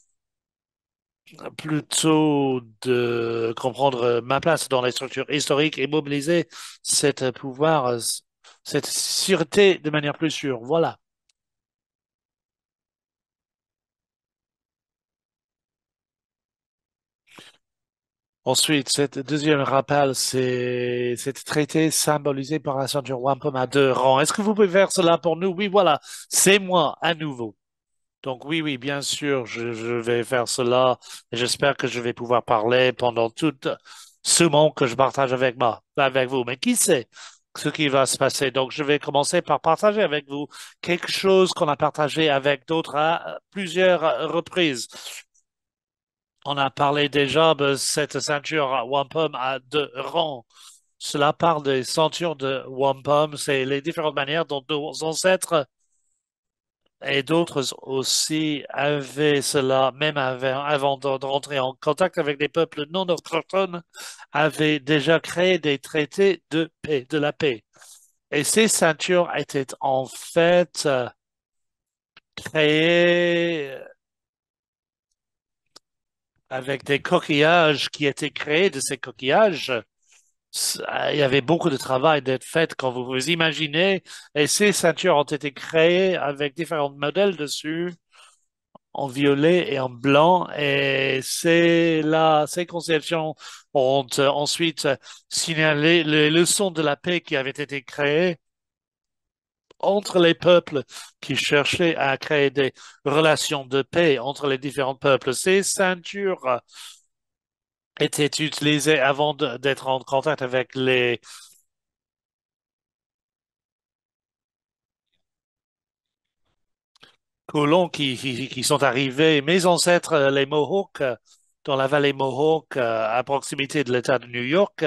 plutôt de comprendre ma place dans les structures historiques et mobiliser cet pouvoir, cette sûreté de manière plus sûre. Voilà. Ensuite, cette deuxième rappel, c'est c'est traité symbolisé par la ceinture wampum à deux rangs. Est-ce que vous pouvez faire cela pour nous? Oui, voilà, c'est moi à nouveau. Donc oui, oui, bien sûr, je, je vais faire cela et j'espère que je vais pouvoir parler pendant tout ce moment que je partage avec moi, avec vous. Mais qui sait ce qui va se passer? Donc je vais commencer par partager avec vous quelque chose qu'on a partagé avec d'autres à plusieurs reprises. On a parlé déjà de cette ceinture wampum à deux rangs. Cela parle des ceintures de wampum, c'est les différentes manières dont nos ancêtres et d'autres aussi avaient cela, même avant, avant de, de rentrer en contact avec des peuples non autochtones, avaient déjà créé des traités de paix, de la paix. Et ces ceintures étaient en fait euh, créées avec des coquillages qui étaient créés de ces coquillages. Il y avait beaucoup de travail d'être fait quand vous vous imaginez, et ces ceintures ont été créées avec différents modèles dessus, en violet et en blanc, et c'est là, ces conceptions ont euh, ensuite signalé les leçons de la paix qui avaient été créées entre les peuples qui cherchaient à créer des relations de paix entre les différents peuples. Ces ceintures euh, étaient utilisées avant de- d'être en contact avec les colons qui, qui, qui sont arrivés. Mes ancêtres, euh, les Mohawks, euh, dans la vallée Mohawk, euh, à proximité de l'État de New York,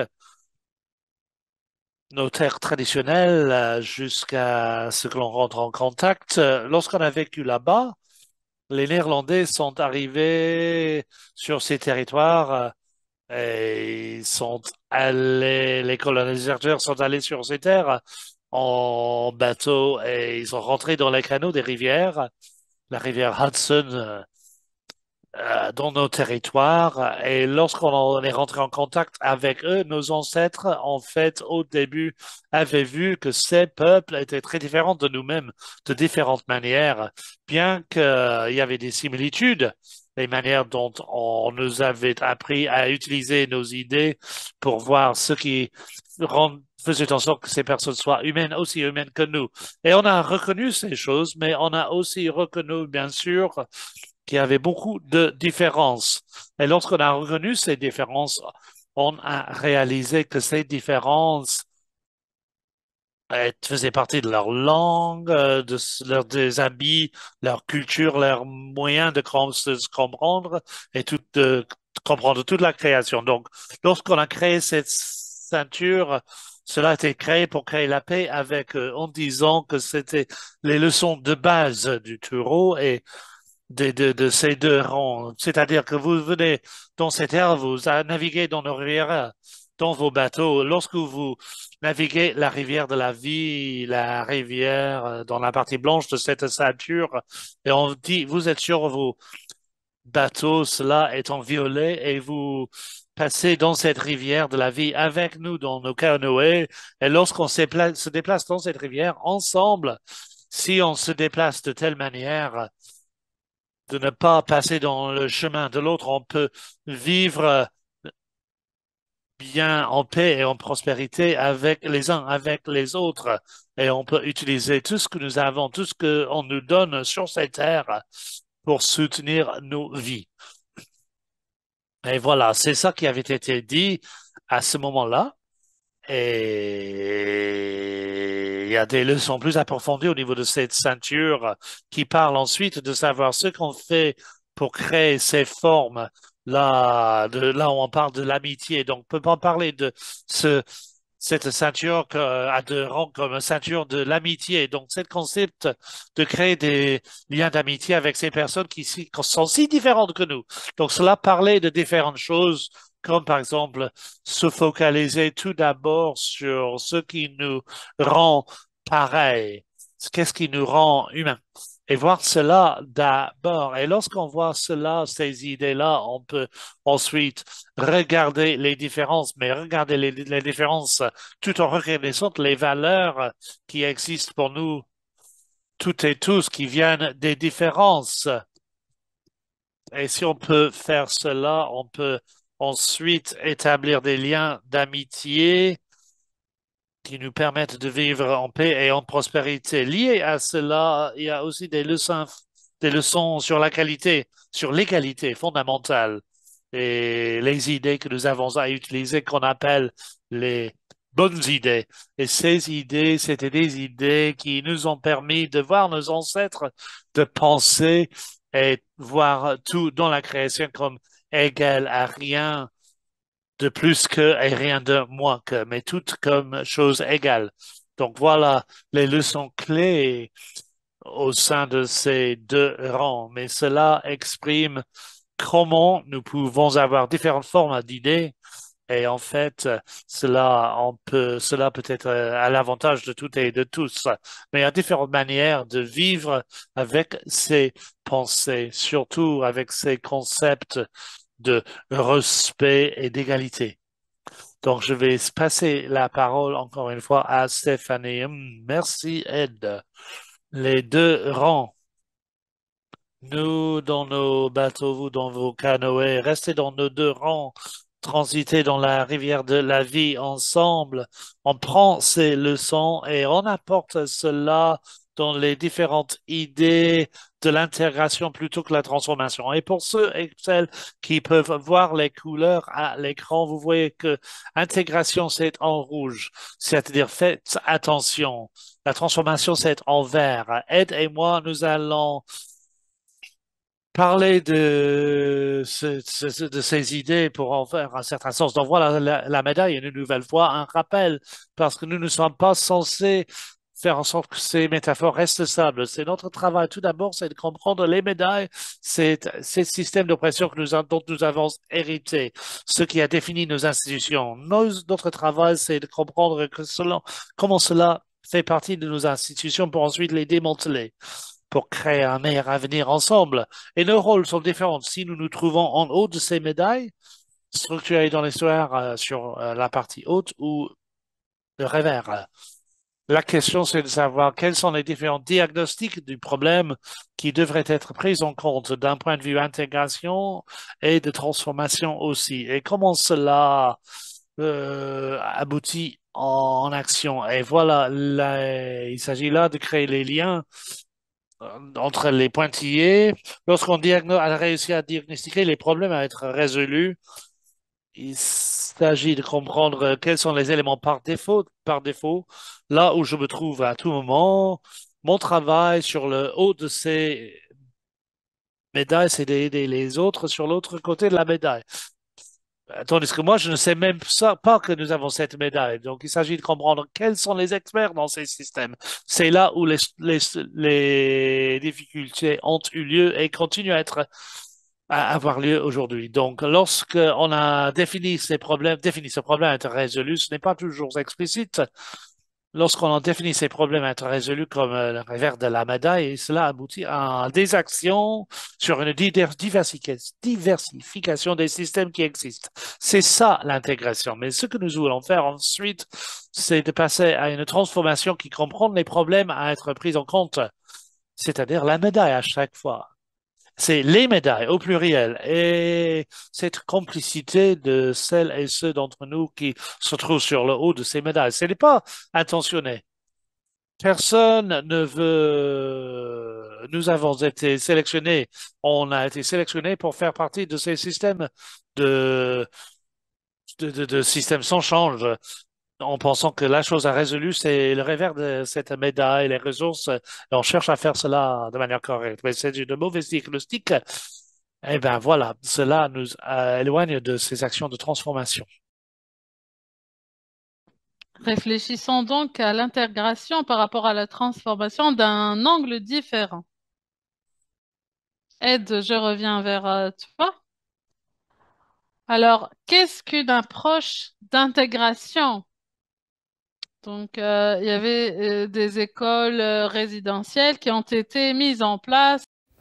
nos terres traditionnelles, euh, jusqu'à ce que l'on rentre en contact. Euh, Lorsqu'on a vécu là-bas, les Néerlandais sont arrivés sur ces territoires euh, et ils sont allés, les colonisateurs sont allés sur ces terres en bateau et ils sont rentrés dans les canaux des rivières, la rivière Hudson, euh, euh, dans nos territoires. Et lorsqu'on est rentré en contact avec eux, nos ancêtres, en fait, au début, avaient vu que ces peuples étaient très différents de nous-mêmes, de différentes manières, bien qu'il y avait des similitudes. Les manières dont on nous avait appris à utiliser nos idées pour voir ce qui rend- faisait en sorte que ces personnes soient humaines, aussi humaines que nous. Et on a reconnu ces choses, mais on a aussi reconnu, bien sûr, qu'il y avait beaucoup de différences. Et lorsqu'on a reconnu ces différences, on a réalisé que ces différences euh, faisaient partie de leur langue, euh, de s- leur, des habits, leur culture, leurs moyens de com- se comprendre et tout, de comprendre toute la création. Donc, lorsqu'on a créé cette ceinture, cela a été créé pour créer la paix avec eux, en disant que c'était les leçons de base du taureau et de, de, de ces deux rangs. C'est-à-dire que vous venez dans cette ère, vous a- naviguez dans nos rivières, dans vos bateaux. Lorsque vous naviguez la rivière de la vie, la rivière euh, dans la partie blanche de cette ceinture, et on dit, vous êtes sur vos bateaux, cela est en violet, et vous passez dans cette rivière de la vie avec nous dans nos canoës. Et lorsqu'on se pla- se déplace dans cette rivière ensemble, si on se déplace de telle manière, de ne pas passer dans le chemin de l'autre. On peut vivre bien en paix et en prospérité avec les uns, avec les autres. Et on peut utiliser tout ce que nous avons, tout ce qu'on nous donne sur cette terre pour soutenir nos vies. Et voilà, c'est ça qui avait été dit à ce moment-là. Et il y a des leçons plus approfondies au niveau de cette ceinture qui parlent ensuite de savoir ce qu'on fait pour créer ces formes. Là, de, là où on parle de l'amitié. Donc, on peut pas parler de ce, cette ceinture que- à deux rangs comme une ceinture de l'amitié. Donc, c'est le concept de créer des liens d'amitié avec ces personnes qui, si- qui sont si différentes que nous. Donc, cela parlait de différentes choses, comme par exemple se focaliser tout d'abord sur ce qui nous rend pareils, qu'est-ce qui nous rend humains. Et voir cela d'abord. Et lorsqu'on voit cela, ces idées-là, on peut ensuite regarder les différences, mais regarder les, les différences tout en reconnaissant les valeurs qui existent pour nous, toutes et tous, qui viennent des différences. Et si on peut faire cela, on peut ensuite établir des liens d'amitié qui nous permettent de vivre en paix et en prospérité. Lié à cela, il y a aussi des leçons, des leçons sur la qualité, sur l'égalité fondamentale et les idées que nous avons à utiliser qu'on appelle les bonnes idées. Et ces idées, c'était des idées qui nous ont permis de voir nos ancêtres, de penser et voir tout dans la création comme égal à rien de plus que et rien de moins que, mais toutes comme chose égale. Donc voilà les leçons clés au sein de ces deux rangs, mais cela exprime comment nous pouvons avoir différentes formes d'idées. Et en fait, cela, on peut, cela peut être euh, à l'avantage de toutes et de tous. Mais il y a différentes manières de vivre avec ces pensées, surtout avec ces concepts de respect et d'égalité. Donc, je vais passer la parole encore une fois à Stéphanie. Hum, Merci, Ed. Les deux rangs. Nous, dans nos bateaux, vous, dans vos canoës, restez dans nos deux rangs transiter dans la rivière de la vie ensemble. On prend ces leçons et on apporte cela dans les différentes idées de l'intégration plutôt que la transformation. Et pour ceux et celles qui peuvent voir les couleurs à l'écran, vous voyez que intégration, c'est en rouge, c'est-à-dire faites attention. La transformation, c'est en vert. Ed et moi, nous allons parler de, ce- ce- de ces idées pour en faire un certain sens. Donc voilà, la, la médaille est une nouvelle fois un rappel, parce que nous ne sommes pas censés faire en sorte que ces métaphores restent stables. C'est notre travail. Tout d'abord, c'est de comprendre les médailles, c'est ces systèmes d'oppression que nous, a- dont nous avons hérité, ce qui a défini nos institutions. Nos- notre travail, c'est de comprendre que cela, comment cela fait partie de nos institutions pour ensuite les démanteler, pour créer un meilleur avenir ensemble. Et nos rôles sont différents. Si nous nous trouvons en haut de ces médailles, structurées dans l'histoire euh, sur euh, la partie haute ou le revers. La question, c'est de savoir quels sont les différents diagnostics du problème qui devraient être pris en compte d'un point de vue intégration et de transformation aussi. Et comment cela euh, aboutit en action. Et voilà, là, il s'agit là de créer les liens euh, entre les pointillés. Lorsqu'on diagno- a réussi à diagnostiquer les problèmes à être résolus, il s'agit de comprendre euh, quels sont les éléments par défaut, par défaut, là où je me trouve à tout moment. Mon travail sur le haut de ces médailles, c'est d'aider les autres sur l'autre côté de la médaille. Tandis que moi, je ne sais même ça- pas que nous avons cette médaille. Donc, il s'agit de comprendre quels sont les experts dans ces systèmes. C'est là où les, les, les difficultés ont eu lieu et continuent à être, à avoir lieu aujourd'hui. Donc, lorsque on a défini ces problèmes, défini ce problème à être résolu, ce n'est pas toujours explicite. Lorsqu'on en définit ces problèmes à être résolus comme euh, le revers de la médaille, cela aboutit à des actions sur une diver- diversica- diversification des systèmes qui existent. C'est ça l'intégration. Mais ce que nous voulons faire ensuite, c'est de passer à une transformation qui comprend les problèmes à être pris en compte, c'est-à-dire la médaille à chaque fois. C'est les médailles au pluriel et cette complicité de celles et ceux d'entre nous qui se trouvent sur le haut de ces médailles. Ce n'est pas intentionné. Personne ne veut. Nous avons été sélectionnés. On a été sélectionnés pour faire partie de ces systèmes de, de, de, de systèmes sans change, en pensant que la chose à résolu, c'est le revers de cette médaille, les ressources. Et on cherche à faire cela de manière correcte. Mais c'est une mauvaise diagnostic. Eh bien, voilà. Cela nous euh, éloigne de ces actions de transformation. Réfléchissons donc à l'intégration par rapport à la transformation d'un angle différent. Ed, je reviens vers euh, toi. Alors, qu'est-ce qu'une approche d'intégration? Donc, euh, il y avait euh, des écoles euh, résidentielles qui ont été mises en place.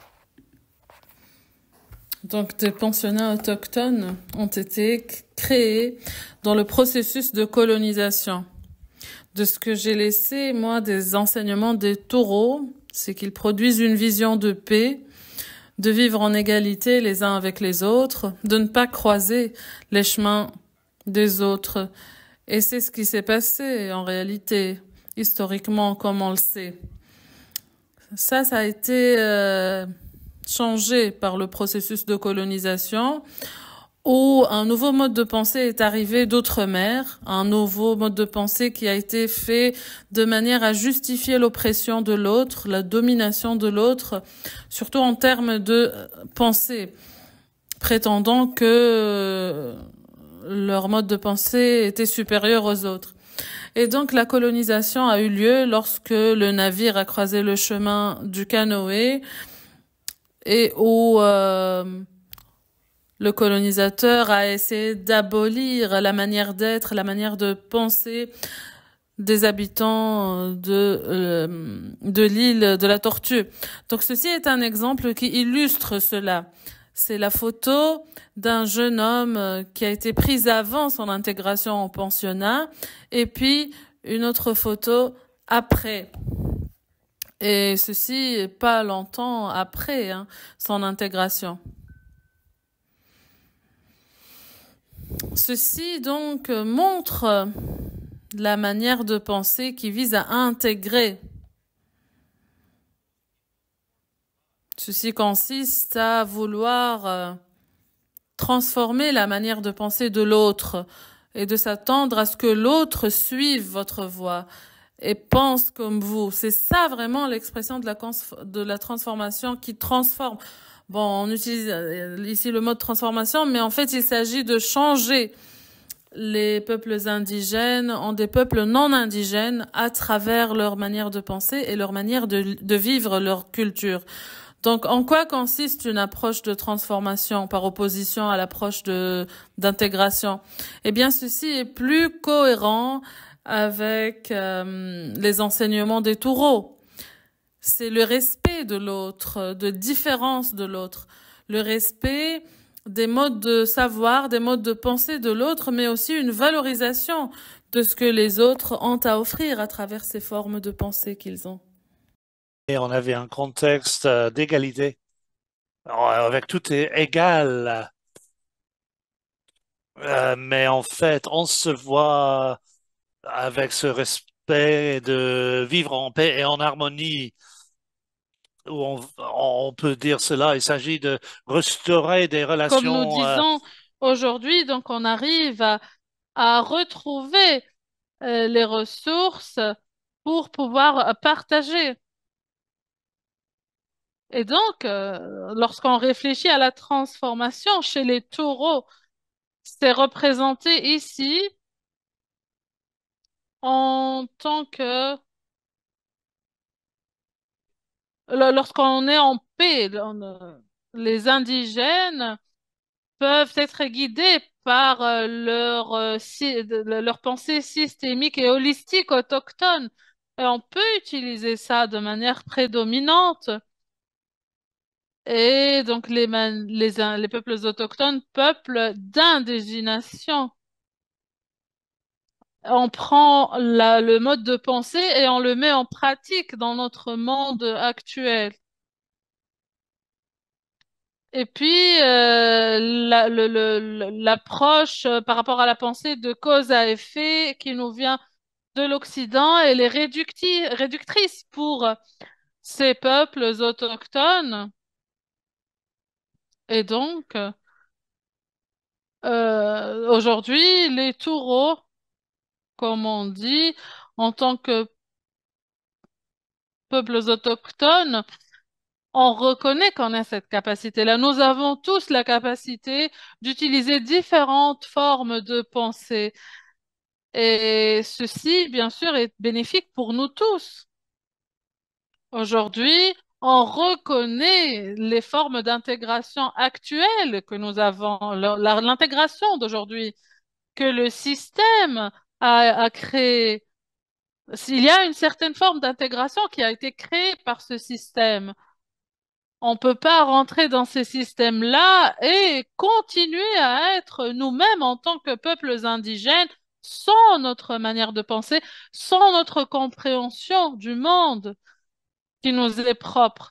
Donc, des pensionnats autochtones ont été créés dans le processus de colonisation. De ce que j'ai laissé, moi, des enseignements des taureaux, c'est qu'ils produisent une vision de paix, de vivre en égalité les uns avec les autres, de ne pas croiser les chemins des autres. Et c'est ce qui s'est passé en réalité, historiquement, comme on le sait. Ça, ça a été euh, changé par le processus de colonisation, où un nouveau mode de pensée est arrivé d'outre-mer, un nouveau mode de pensée qui a été fait de manière à justifier l'oppression de l'autre, la domination de l'autre, surtout en termes de pensée, prétendant que leur mode de pensée était supérieur aux autres. Et donc la colonisation a eu lieu lorsque le navire a croisé le chemin du canoë et où euh, le colonisateur a essayé d'abolir la manière d'être, la manière de penser des habitants de, euh, de l'île de la Tortue. Donc ceci est un exemple qui illustre cela. C'est la photo d'un jeune homme qui a été prise avant son intégration au pensionnat et puis une autre photo après. Et ceci pas longtemps après hein, son intégration. Ceci donc euh, montre euh, la manière de penser qui vise à intégrer. Ceci consiste à vouloir euh, transformer la manière de penser de l'autre et de s'attendre à ce que l'autre suive votre voie et pense comme vous. C'est ça vraiment l'expression de la, de la transformation qui transforme. Bon, on utilise euh, ici le mot de transformation, mais en fait, il s'agit de changer les peuples indigènes en des peuples non indigènes à travers leur manière de penser et leur manière de, de vivre leur culture. Donc, en quoi consiste une approche de transformation par opposition à l'approche de d'intégration? Eh bien, ceci est plus cohérent avec euh, les enseignements des taureaux. C'est le respect de l'autre, de différence de l'autre, le respect des modes de savoir, des modes de pensée de l'autre, mais aussi une valorisation de ce que les autres ont à offrir à travers ces formes de pensée qu'ils ont. Et on avait un contexte euh, d'égalité, avec tout est égal. Euh, mais en fait, on se voit avec ce respect de vivre en paix et en harmonie, où on, on peut dire cela. Il s'agit de restaurer des Comme nous relations. euh, disons aujourd'hui, donc on arrive à, à retrouver euh, les ressources pour pouvoir partager. Et donc, euh, lorsqu'on réfléchit à la transformation chez les taureaux, c'est représenté ici en tant que lo- lorsqu'on est en paix, on, euh, les indigènes peuvent être guidés par euh, leur, euh, sy- de- de- leur pensée systémique et holistique autochtone. Et on peut utiliser ça de manière prédominante. Et donc les, man- les, in- les peuples autochtones, peuples d'indigénation. On prend la- le mode de pensée et on le met en pratique dans notre monde actuel. Et puis, euh, la- le- le- l'approche euh, par rapport à la pensée de cause à effet qui nous vient de l'Occident, elle est réducti- réductrice pour ces peuples autochtones. Et donc, euh, aujourd'hui, les taureaux, comme on dit, en tant que peuples autochtones, on reconnaît qu'on a cette capacité-là. Nous avons tous la capacité d'utiliser différentes formes de pensée. Et ceci, bien sûr, est bénéfique pour nous tous. Aujourd'hui, on reconnaît les formes d'intégration actuelles que nous avons, la- la- l'intégration d'aujourd'hui que le système a, a créé. S'il y a une certaine forme d'intégration qui a été créée par ce système, on ne peut pas rentrer dans ces systèmes-là et continuer à être nous-mêmes en tant que peuples indigènes sans notre manière de penser, sans notre compréhension du monde qui nous est propre.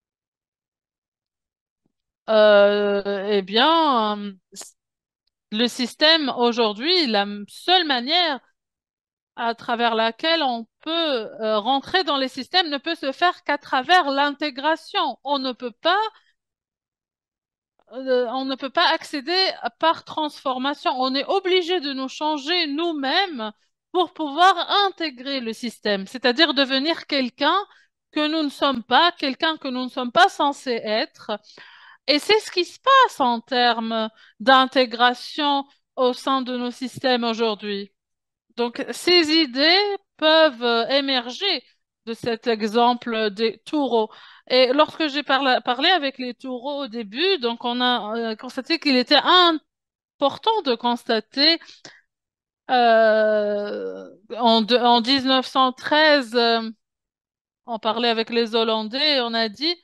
Euh, eh bien, euh, le système aujourd'hui, la m- seule manière à travers laquelle on peut euh, rentrer dans les systèmes ne peut se faire qu'à travers l'intégration. On ne peut pas euh, on ne peut pas accéder par transformation. On est obligé de nous changer nous-mêmes pour pouvoir intégrer le système, c'est-à-dire devenir quelqu'un que nous ne sommes pas, quelqu'un que nous ne sommes pas censés être. Et c'est ce qui se passe en termes d'intégration au sein de nos systèmes aujourd'hui. Donc, ces idées peuvent euh, émerger de cet exemple des taureaux. Et lorsque j'ai parlé, parlé avec les taureaux au début, donc on a euh, constaté qu'il était important de constater euh, en, de- en mille neuf cent treize, euh, on parlait avec les Hollandais et on a dit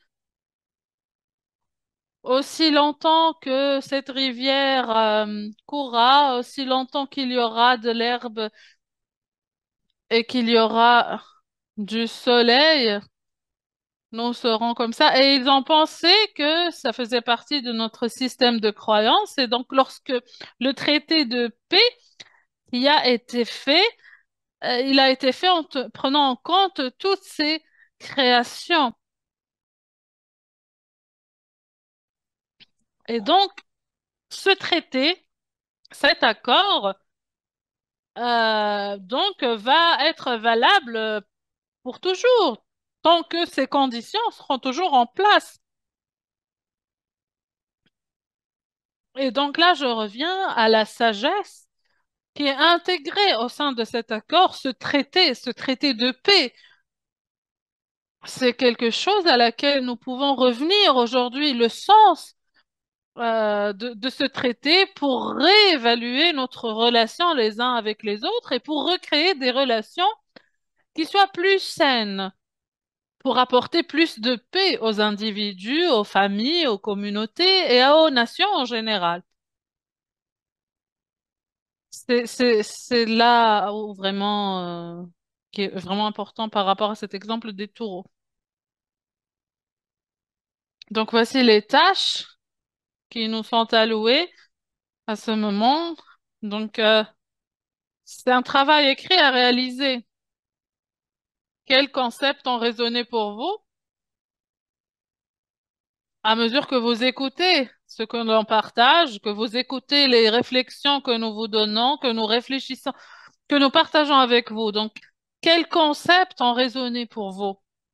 aussi longtemps que cette rivière euh, courra, aussi longtemps qu'il y aura de l'herbe et qu'il y aura du soleil, Nous serons comme ça. Et ils ont pensé que ça faisait partie de notre système de croyance. Et donc, lorsque le traité de paix qui a été fait, euh, il a été fait en te- prenant en compte toutes ces créations. Et donc, ce traité, cet accord, euh, donc, va être valable pour toujours, tant que ces conditions seront toujours en place. Et donc là, je reviens à la sagesse qui est intégrée au sein de cet accord, ce traité, ce traité de paix. C'est quelque chose à laquelle nous pouvons revenir aujourd'hui, le sens euh, de, de ce traité pour réévaluer notre relation les uns avec les autres et pour recréer des relations qui soient plus saines, pour apporter plus de paix aux individus, aux familles, aux communautés et aux nations en général. C'est, c'est, c'est là où vraiment, euh, qui est vraiment important par rapport à cet exemple des taureaux. Donc voici les tâches qui nous sont allouées à ce moment. Donc euh, c'est un travail écrit à réaliser. Quels concepts ont résonné pour vous à mesure que vous écoutez ce que l'on partage, que vous écoutez les réflexions que nous vous donnons, que nous réfléchissons, que nous partageons avec vous. Donc, quels concepts ont résonné pour vous?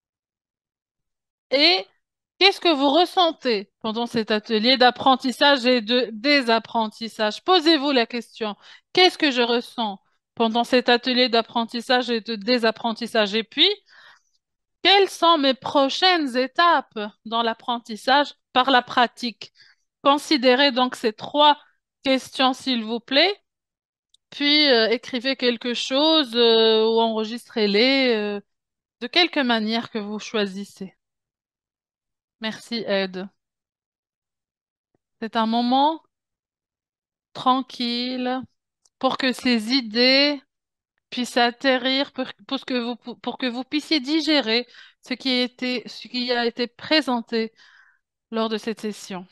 Et qu'est-ce que vous ressentez pendant cet atelier d'apprentissage et de désapprentissage? Posez-vous la question, qu'est-ce que je ressens pendant cet atelier d'apprentissage et de désapprentissage? Et puis, quelles sont mes prochaines étapes dans l'apprentissage par la pratique? Considérez donc ces trois questions, s'il vous plaît, puis euh, écrivez quelque chose euh, ou enregistrez-les euh, de quelque manière que vous choisissez. Merci, Ed. C'est un moment tranquille pour que ces idées puissent atterrir, pour, pour que vous, pour que vous puissiez digérer ce qui a été, ce qui a été présenté lors de cette session.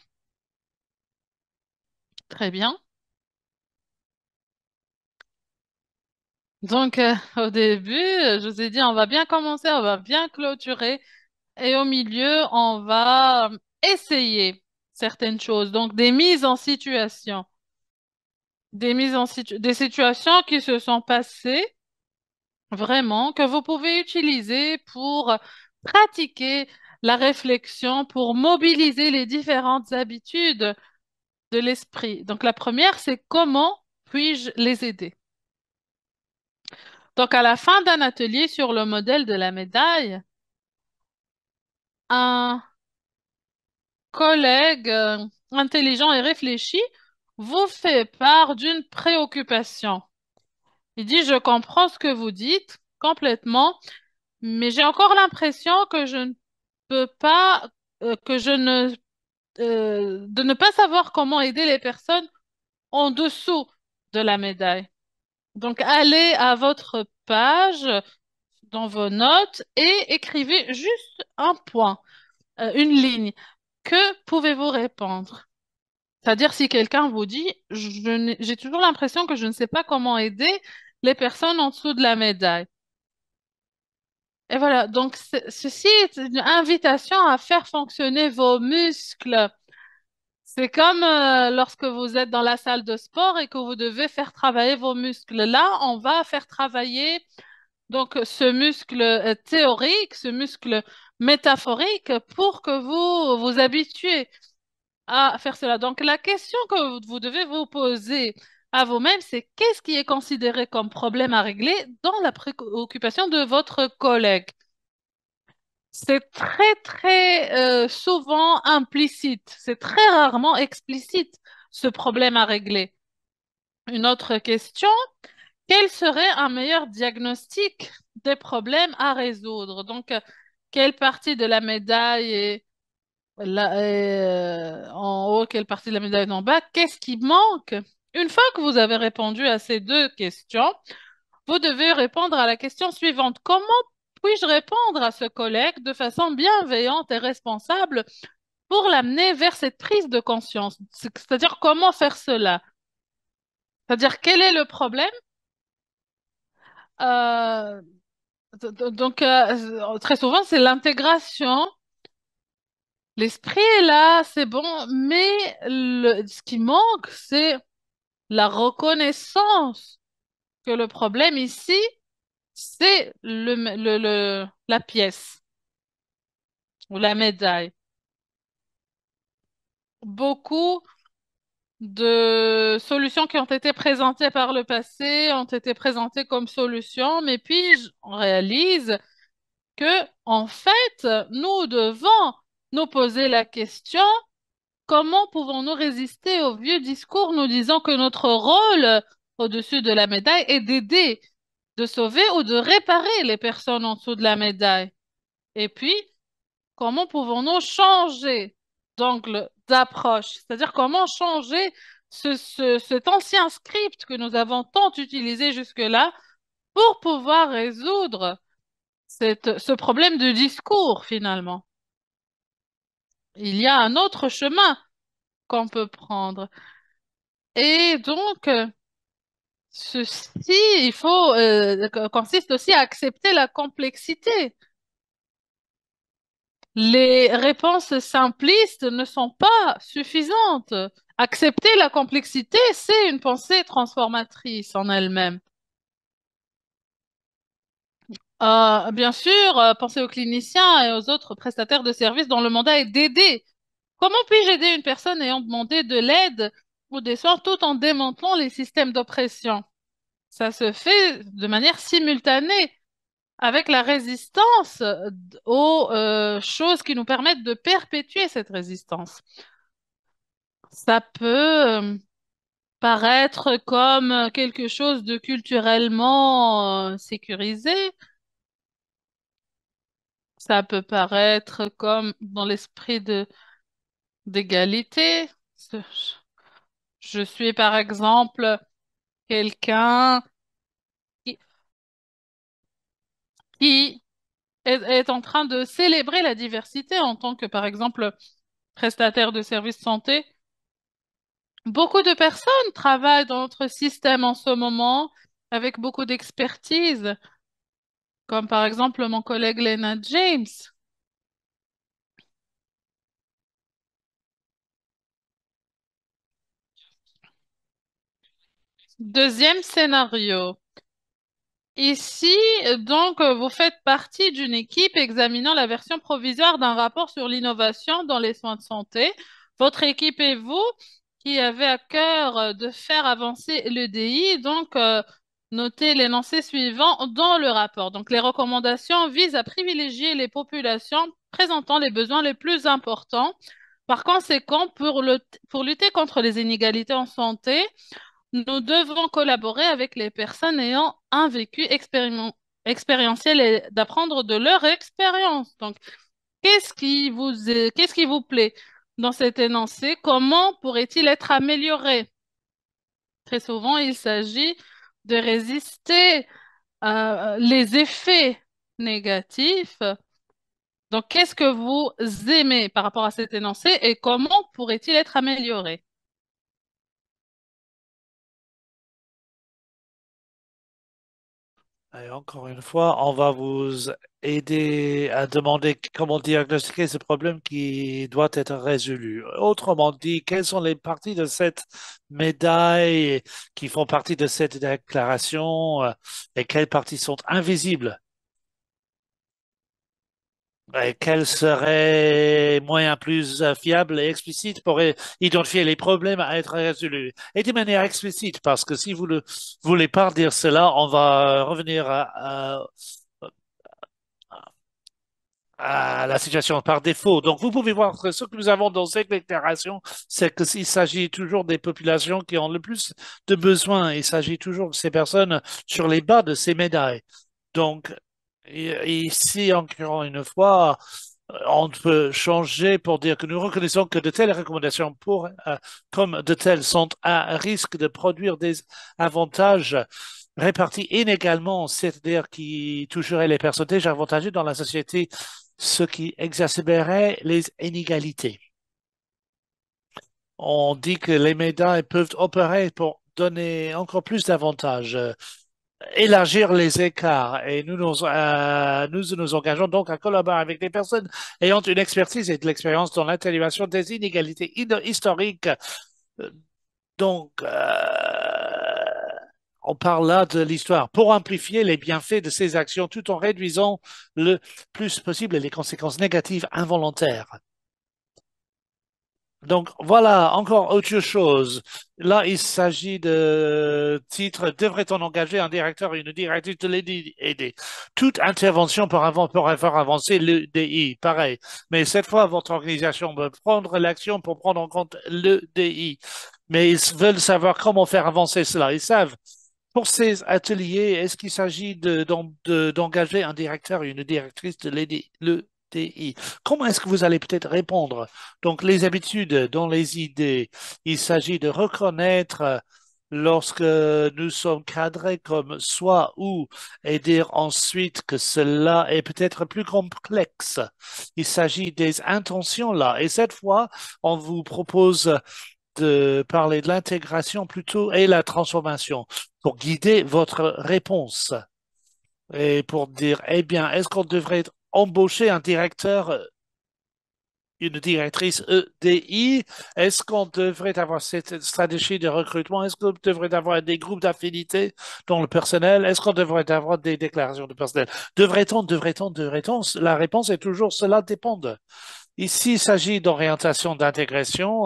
Très bien. Donc, euh, au début, euh, je vous ai dit, on va bien commencer, on va bien clôturer, et au milieu, on va euh, essayer certaines choses. Donc, des mises en situation, des mises en situ- des situations qui se sont passées vraiment, que vous pouvez utiliser pour pratiquer la réflexion, pour mobiliser les différentes habitudes de l'esprit. Donc, la première, c'est comment puis-je les aider? Donc, à la fin d'un atelier sur le modèle de la médaille, un collègue euh, intelligent et réfléchi vous fait part d'une préoccupation. Il dit, je comprends ce que vous dites complètement, mais j'ai encore l'impression que je ne peux pas, euh, que je ne, euh, de ne pas savoir comment aider les personnes en dessous de la médaille. Donc, allez à votre page dans vos notes et écrivez juste un point, euh, une ligne. Que pouvez-vous répondre? C'est-à-dire si quelqu'un vous dit, je n'ai- j'ai toujours l'impression que je ne sais pas comment aider les personnes en dessous de la médaille. Et voilà, donc ce- ceci est une invitation à faire fonctionner vos muscles. C'est comme euh, lorsque vous êtes dans la salle de sport et que vous devez faire travailler vos muscles. Là, on va faire travailler donc ce muscle euh, théorique, ce muscle métaphorique pour que vous vous habituez à faire cela. Donc la question que vous devez vous poser à vous-même, c'est qu'est-ce qui est considéré comme problème à régler dans la préoccupation de votre collègue? C'est très, très euh, souvent implicite, c'est très rarement explicite, ce problème à régler. Une autre question, quel serait un meilleur diagnostic des problèmes à résoudre? Donc, euh, quelle partie de la médaille est, là, est, euh, en haut, quelle partie de la médaille est en bas? Qu'est-ce qui manque? Une fois que vous avez répondu à ces deux questions, vous devez répondre à la question suivante. Comment puis-je répondre à ce collègue de façon bienveillante et responsable pour l'amener vers cette prise de conscience? C'est- C'est-à-dire comment faire cela? C'est-à-dire quel est le problème? Euh, d- d- donc, euh, très souvent, c'est l'intégration. L'esprit est là, c'est bon, mais le- ce qui manque, c'est la reconnaissance que le problème ici, c'est le, le, le- la pièce ou la médaille. Beaucoup de solutions qui ont été présentées par le passé ont été présentées comme solutions, mais puis je- on réalise que, en fait, nous devons nous poser la question, comment pouvons-nous résister au vieux discours nous disant que notre rôle au-dessus de la médaille est d'aider, de sauver ou de réparer les personnes en dessous de la médaille? Et puis, comment pouvons-nous changer d'angle d'approche? C'est-à-dire comment changer ce, ce- cet ancien script que nous avons tant utilisé jusque-là pour pouvoir résoudre cette- ce problème de discours finalement. Il y a un autre chemin qu'on peut prendre. Et donc, euh, ceci, il faut, euh, co- consiste aussi à accepter la complexité. Les réponses simplistes ne sont pas suffisantes. Accepter la complexité, c'est une pensée transformatrice en elle-même. Euh, bien sûr, euh, penser aux cliniciens et aux autres prestataires de services dont le mandat est d'aider. Comment puis-je aider une personne ayant demandé de l'aide ou des soins tout en démantelant les systèmes d'oppression? Ça se fait de manière simultanée avec la résistance euh, aux euh, choses qui nous permettent de perpétuer cette résistance. Ça peut euh, paraître comme quelque chose de culturellement euh, sécurisé. Ça peut paraître comme dans l'esprit de d'égalité. Ce- Je suis par exemple quelqu'un qui, qui est, est en train de célébrer la diversité en tant que par exemple prestataire de services santé. Beaucoup de personnes travaillent dans notre système en ce moment avec beaucoup d'expertise, comme par exemple mon collègue Lena James. Deuxième scénario. Ici, donc, euh, vous faites partie d'une équipe examinant la version provisoire d'un rapport sur l'innovation dans les soins de santé. Votre équipe et vous, qui avez à cœur euh, de faire avancer l'E D I, donc, euh, notez l'énoncé suivant dans le rapport. Donc, les recommandations visent à privilégier les populations présentant les besoins les plus importants. Par conséquent, pour le, pour lutter contre les inégalités en santé, nous devons collaborer avec les personnes ayant un vécu expériment- expérientiel et d'apprendre de leur expérience. Donc, qu'est-ce qui vous est- qu'est-ce qui vous plaît dans cet énoncé? Comment pourrait-il être amélioré? Très souvent, il s'agit de résister à les effets négatifs. Donc, qu'est-ce que vous aimez par rapport à cet énoncé et comment pourrait-il être amélioré? Et encore une fois, on va vous aider à demander comment diagnostiquer ce problème qui doit être résolu. Autrement dit, quelles sont les parties de cette médaille qui font partie de cette déclaration, euh, et quelles parties sont invisibles? Et quel serait moyen plus euh, fiable et explicite pour i- identifier les problèmes à être résolus? Et de manière explicite, parce que si vous ne voulez pas dire cela, on va revenir à, à- à la situation par défaut. Donc, vous pouvez voir que ce que nous avons dans cette déclaration, c'est qu'il s'agit toujours des populations qui ont le plus de besoins. Il s'agit toujours de ces personnes sur les bas de ces médailles. Donc, i- ici, encore une fois, on peut changer pour dire que nous reconnaissons que de telles recommandations pour, euh, comme de telles sont à risque de produire des avantages répartis inégalement, c'est-à-dire qui toucherait les personnes déjà avantagées dans la société, ce qui exacerberait les inégalités. On dit que les médias peuvent opérer pour donner encore plus d'avantages, euh, élargir les écarts. Et nous nous, euh, nous nous engageons donc à collaborer avec des personnes ayant une expertise et de l'expérience dans l'atténuation des inégalités historiques. Euh, Donc, euh, on parle là de l'histoire pour amplifier les bienfaits de ces actions tout en réduisant le plus possible les conséquences négatives involontaires. Donc voilà, encore autre chose. Là, il s'agit de titre, devrait-on engager un directeur ou une directrice de l'E D I? Toute intervention pour, avant, pour faire avancer l'E D I, pareil. Mais cette fois, votre organisation veut prendre l'action pour prendre en compte l'E D I. Mais ils veulent savoir comment faire avancer cela. Ils savent. Pour ces ateliers, est-ce qu'il s'agit de, d'en- de- d'engager un directeur ou une directrice de l'E D I? Comment est-ce que vous allez peut-être répondre? Donc, les habitudes dans les idées, il s'agit de reconnaître euh, lorsque nous sommes cadrés comme soi ou et dire ensuite que cela est peut-être plus complexe. Il s'agit des intentions là. Et cette fois, on vous propose de parler de l'intégration plutôt et la transformation pour guider votre réponse et pour dire, eh bien, est-ce qu'on devrait embaucher un directeur, une directrice E D I? Est-ce qu'on devrait avoir cette stratégie de recrutement? Est-ce qu'on devrait avoir des groupes d'affinité dans le personnel? Est-ce qu'on devrait avoir des déclarations de personnel? Devrait-on, devrait-on, devrait-on? La réponse est toujours cela dépend. Ici, il s'agit d'orientation d'intégration.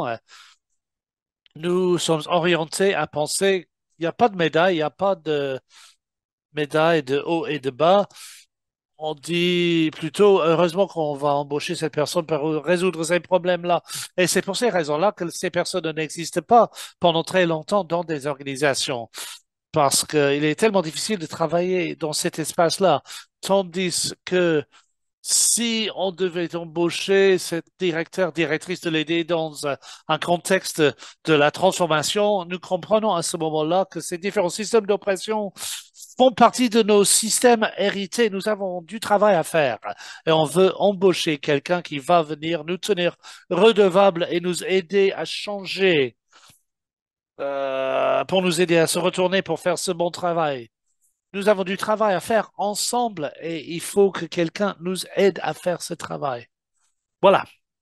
Nous sommes orientés à penser qu'il n'y a pas de médaille, il n'y a pas de médaille de haut et de bas. On dit plutôt, heureusement qu'on va embaucher cette personne pour résoudre ces problèmes-là. Et c'est pour ces raisons-là que ces personnes n'existent pas pendant très longtemps dans des organisations. Parce qu'il est tellement difficile de travailler dans cet espace-là. Tandis que si on devait embaucher cette directeur, directrice de l'aider dans un, un contexte de la transformation, nous comprenons à ce moment-là que ces différents systèmes d'oppression font partie de nos systèmes hérités. Nous avons du travail à faire et on veut embaucher quelqu'un qui va venir nous tenir redevables et nous aider à changer, euh, pour nous aider à se retourner pour faire ce bon travail. Nous avons du travail à faire ensemble et il faut que quelqu'un nous aide à faire ce travail. Voilà.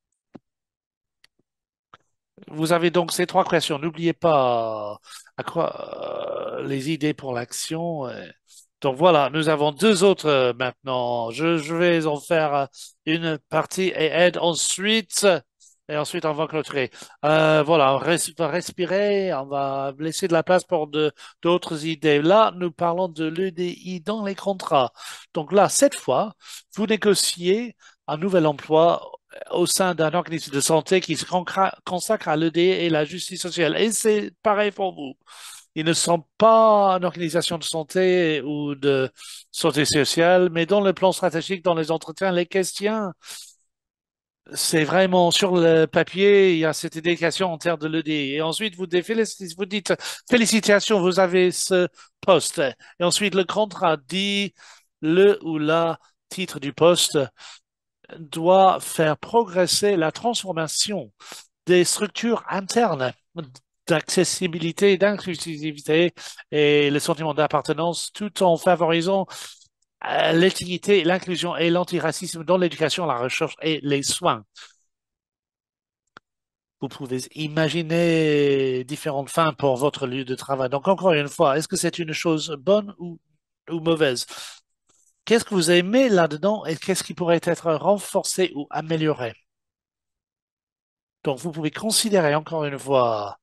Vous avez donc ces trois questions. N'oubliez pas à quoi euh, les idées pour l'action. euh. Donc voilà, nous avons deux autres euh, maintenant. Je, je vais en faire euh, une partie et aide ensuite. Et ensuite, on va clôturer. Euh, voilà, on res- va respirer, on va laisser de la place pour de- d'autres idées. Là, nous parlons de l'E D I dans les contrats. Donc là, cette fois, vous négociez un nouvel emploi au sein d'un organisme de santé qui se concra- consacre à l'E D et la justice sociale. Et c'est pareil pour vous. Ils ne sont pas une organisation de santé ou de santé sociale, mais dans le plan stratégique, dans les entretiens, les questions, c'est vraiment sur le papier, il y a cette indication en termes de l'E D. Et ensuite, vous, défélicitez- vous dites félicitations, vous avez ce poste. Et ensuite, le contrat dit le ou la titre du poste doit faire progresser la transformation des structures internes d'accessibilité, d'inclusivité et le sentiment d'appartenance tout en favorisant euh, l'équité, l'inclusion et l'antiracisme dans l'éducation, la recherche et les soins. Vous pouvez imaginer différentes fins pour votre lieu de travail. Donc, encore une fois, est-ce que c'est une chose bonne ou, ou mauvaise? Qu'est-ce que vous aimez là-dedans et qu'est-ce qui pourrait être renforcé ou amélioré? Donc, vous pouvez considérer encore une fois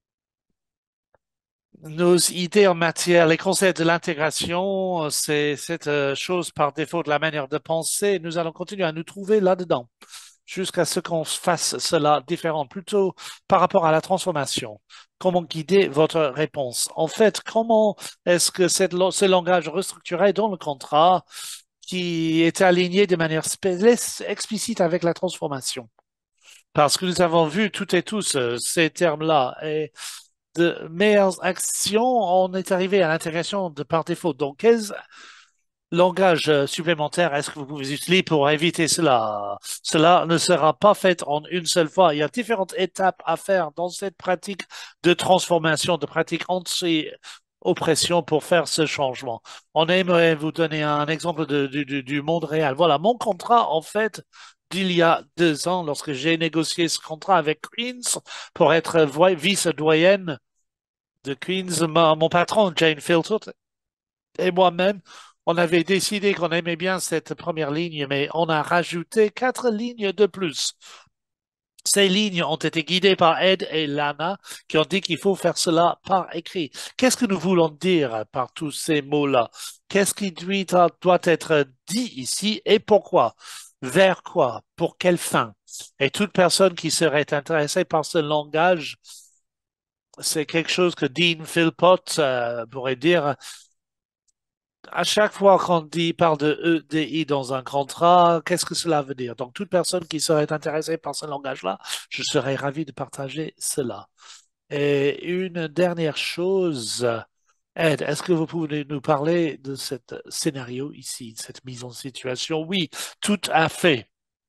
nos idées en matière, les concepts de l'intégration, c'est cette euh, chose par défaut de la manière de penser. Nous allons continuer à nous trouver là-dedans jusqu'à ce qu'on fasse cela différent, plutôt par rapport à la transformation. Comment guider votre réponse? En fait, comment est-ce que cette, ce langage restructuré dans le contrat qui est aligné de manière explicite avec la transformation? Parce que nous avons vu toutes et tous euh, ces termes-là. Et de meilleures actions, on est arrivé à l'intégration de par défaut. Donc, quels langages euh, supplémentaires est-ce que vous pouvez utiliser pour éviter cela? Cela ne sera pas fait en une seule fois. Il y a différentes étapes à faire dans cette pratique de transformation, de pratique anti-oppression pour faire ce changement. On aimerait vous donner un exemple de- du, du- du monde réel. Voilà, mon contrat, en fait, d'il y a deux ans, lorsque j'ai négocié ce contrat avec Queens pour être voi- vice-doyenne de Queens, ma- mon patron, Jane Filtert, et moi-même, on avait décidé qu'on aimait bien cette première ligne, mais on a rajouté quatre lignes de plus. Ces lignes ont été guidées par Ed et Lana qui ont dit qu'il faut faire cela par écrit. Qu'est-ce que nous voulons dire par tous ces mots-là? Qu'est-ce qui doit, doit être dit ici et pourquoi? Vers quoi? Pour quelle fin? Et toute personne qui serait intéressée par ce langage, c'est quelque chose que Dean Philpott euh, pourrait dire à chaque fois qu'on dit, parle de E D I dans un contrat, qu'est-ce que cela veut dire? Donc, toute personne qui serait intéressée par ce langage-là, je serais ravi de partager cela. Et une dernière chose, Ed, est-ce que vous pouvez nous parler de ce scénario ici, de cette mise en situation? Oui, tout à fait.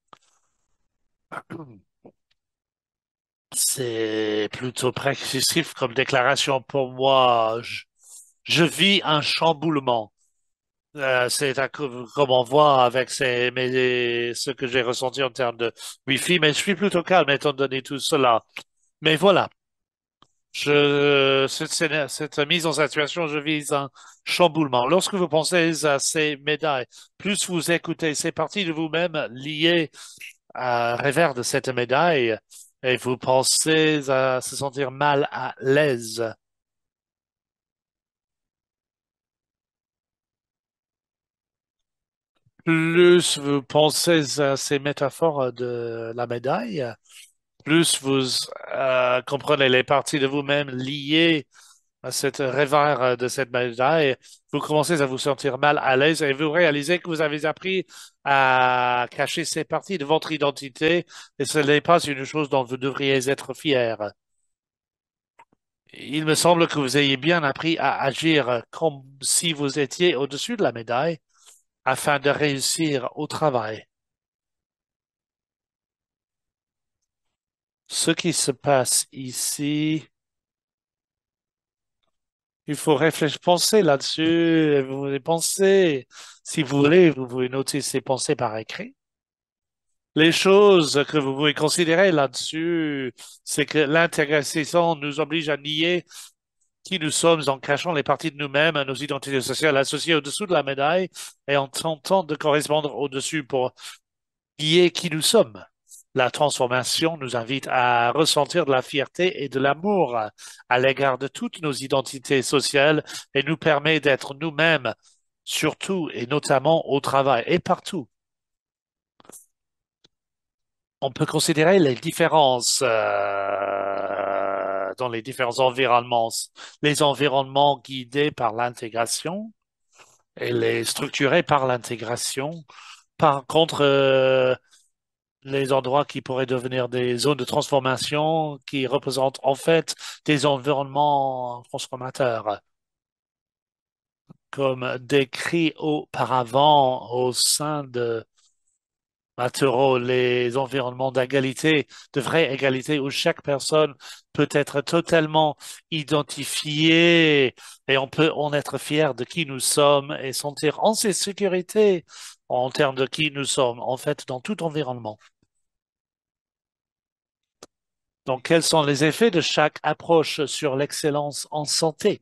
C'est plutôt précisif comme déclaration pour moi. Je, je vis un chamboulement. Euh, c'est à co- comme on voit avec ces, mes- ce que j'ai ressenti en termes de Wi-Fi, mais je suis plutôt calme étant donné tout cela. Mais voilà, je, cette, scéna- cette mise en situation, je vise un chamboulement. Lorsque vous pensez à ces médailles, plus vous écoutez ces parties de vous-même liées à revers de cette médaille, et vous pensez à se sentir mal à l'aise. Plus vous pensez à ces métaphores de la médaille, plus vous euh, comprenez les parties de vous-même liées à cette revers de cette médaille, vous commencez à vous sentir mal à l'aise et vous réalisez que vous avez appris à cacher ces parties de votre identité et ce n'est pas une chose dont vous devriez être fier. Il me semble que vous ayez bien appris à agir comme si vous étiez au-dessus de la médaille afin de réussir au travail. Ce qui se passe ici, il faut réfléchir, penser là-dessus, vous pouvez penser, si vous voulez, vous pouvez noter ces pensées par écrit. Les choses que vous pouvez considérer là-dessus, c'est que l'intégration nous oblige à nier qui nous sommes en cachant les parties de nous-mêmes, nos identités sociales associées au-dessous de la médaille et en tentant de correspondre au-dessus pour nier qui nous sommes. La transformation nous invite à ressentir de la fierté et de l'amour à l'égard de toutes nos identités sociales et nous permet d'être nous-mêmes, surtout et notamment au travail et partout. On peut considérer les différences euh, dans les différents environnements, les environnements guidés par l'intégration et les structurés par l'intégration. Par contre, euh, les endroits qui pourraient devenir des zones de transformation qui représentent en fait des environnements transformateurs, comme décrit auparavant au sein de Maturo, les environnements d'égalité, de vraie égalité où chaque personne peut être totalement identifiée et on peut en être fier de qui nous sommes et sentir en sécurité en termes de qui nous sommes, en fait, dans tout environnement. Donc, quels sont les effets de chaque approche sur l'excellence en santé?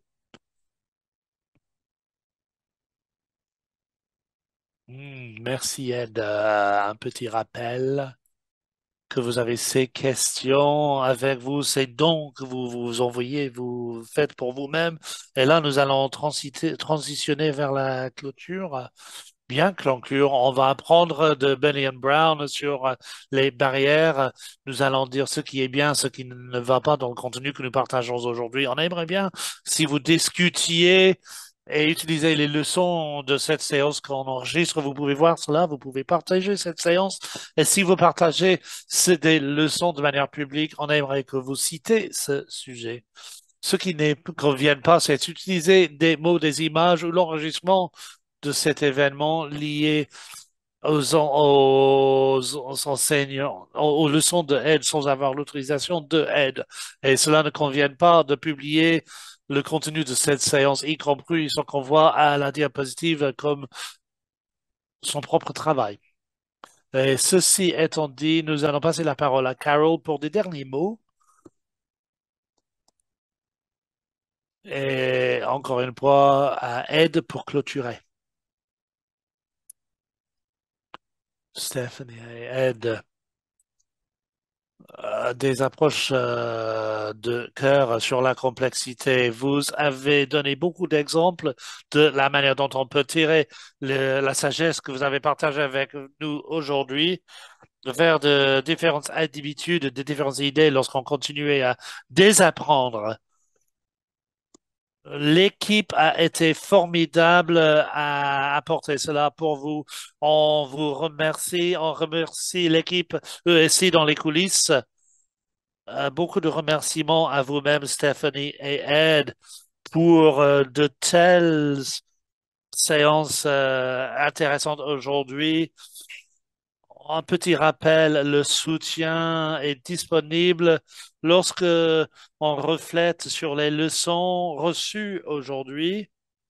Hmm, merci Ed. Euh, un petit rappel que vous avez ces questions avec vous, ces dons que vous vous envoyez, vous faites pour vous-même. Et là, nous allons transiter- transitionner vers la clôture. Bien conclure, on va apprendre de Benny and Brown sur euh, les barrières. Nous allons dire ce qui est bien, ce qui ne va pas dans le contenu que nous partageons aujourd'hui. On aimerait bien si vous discutiez et utilisez les leçons de cette séance qu'on enregistre. Vous pouvez voir cela, vous pouvez partager cette séance. Et si vous partagez ces- des leçons de manière publique, on aimerait que vous citez ce sujet. Ce qui ne convient pas, c'est d'utiliser des mots, des images ou l'enregistrement de cet événement lié aux, en- aux, aux enseignants, aux, aux leçons de aide sans avoir l'autorisation de aide. Et cela ne convient pas de publier le contenu de cette séance, y compris ce qu'on voit à la diapositive comme son propre travail. Et ceci étant dit, nous allons passer la parole à Carol pour des derniers mots. Et encore une fois, à Ed pour clôturer. Stephanie et Ed, euh, des approches euh, de cœur sur la complexité. Vous avez donné beaucoup d'exemples de la manière dont on peut tirer le- la sagesse que vous avez partagée avec nous aujourd'hui vers de différentes habitudes, de différentes idées lorsqu'on continuait à désapprendre. L'équipe a été formidable à apporter cela pour vous. On vous remercie. On remercie l'équipe E S I dans les coulisses. Euh, beaucoup de remerciements à vous-même, Stephanie et Ed, pour euh, de telles séances euh, intéressantes aujourd'hui. Un petit rappel, le soutien est disponible lorsque on reflète sur les leçons reçues aujourd'hui.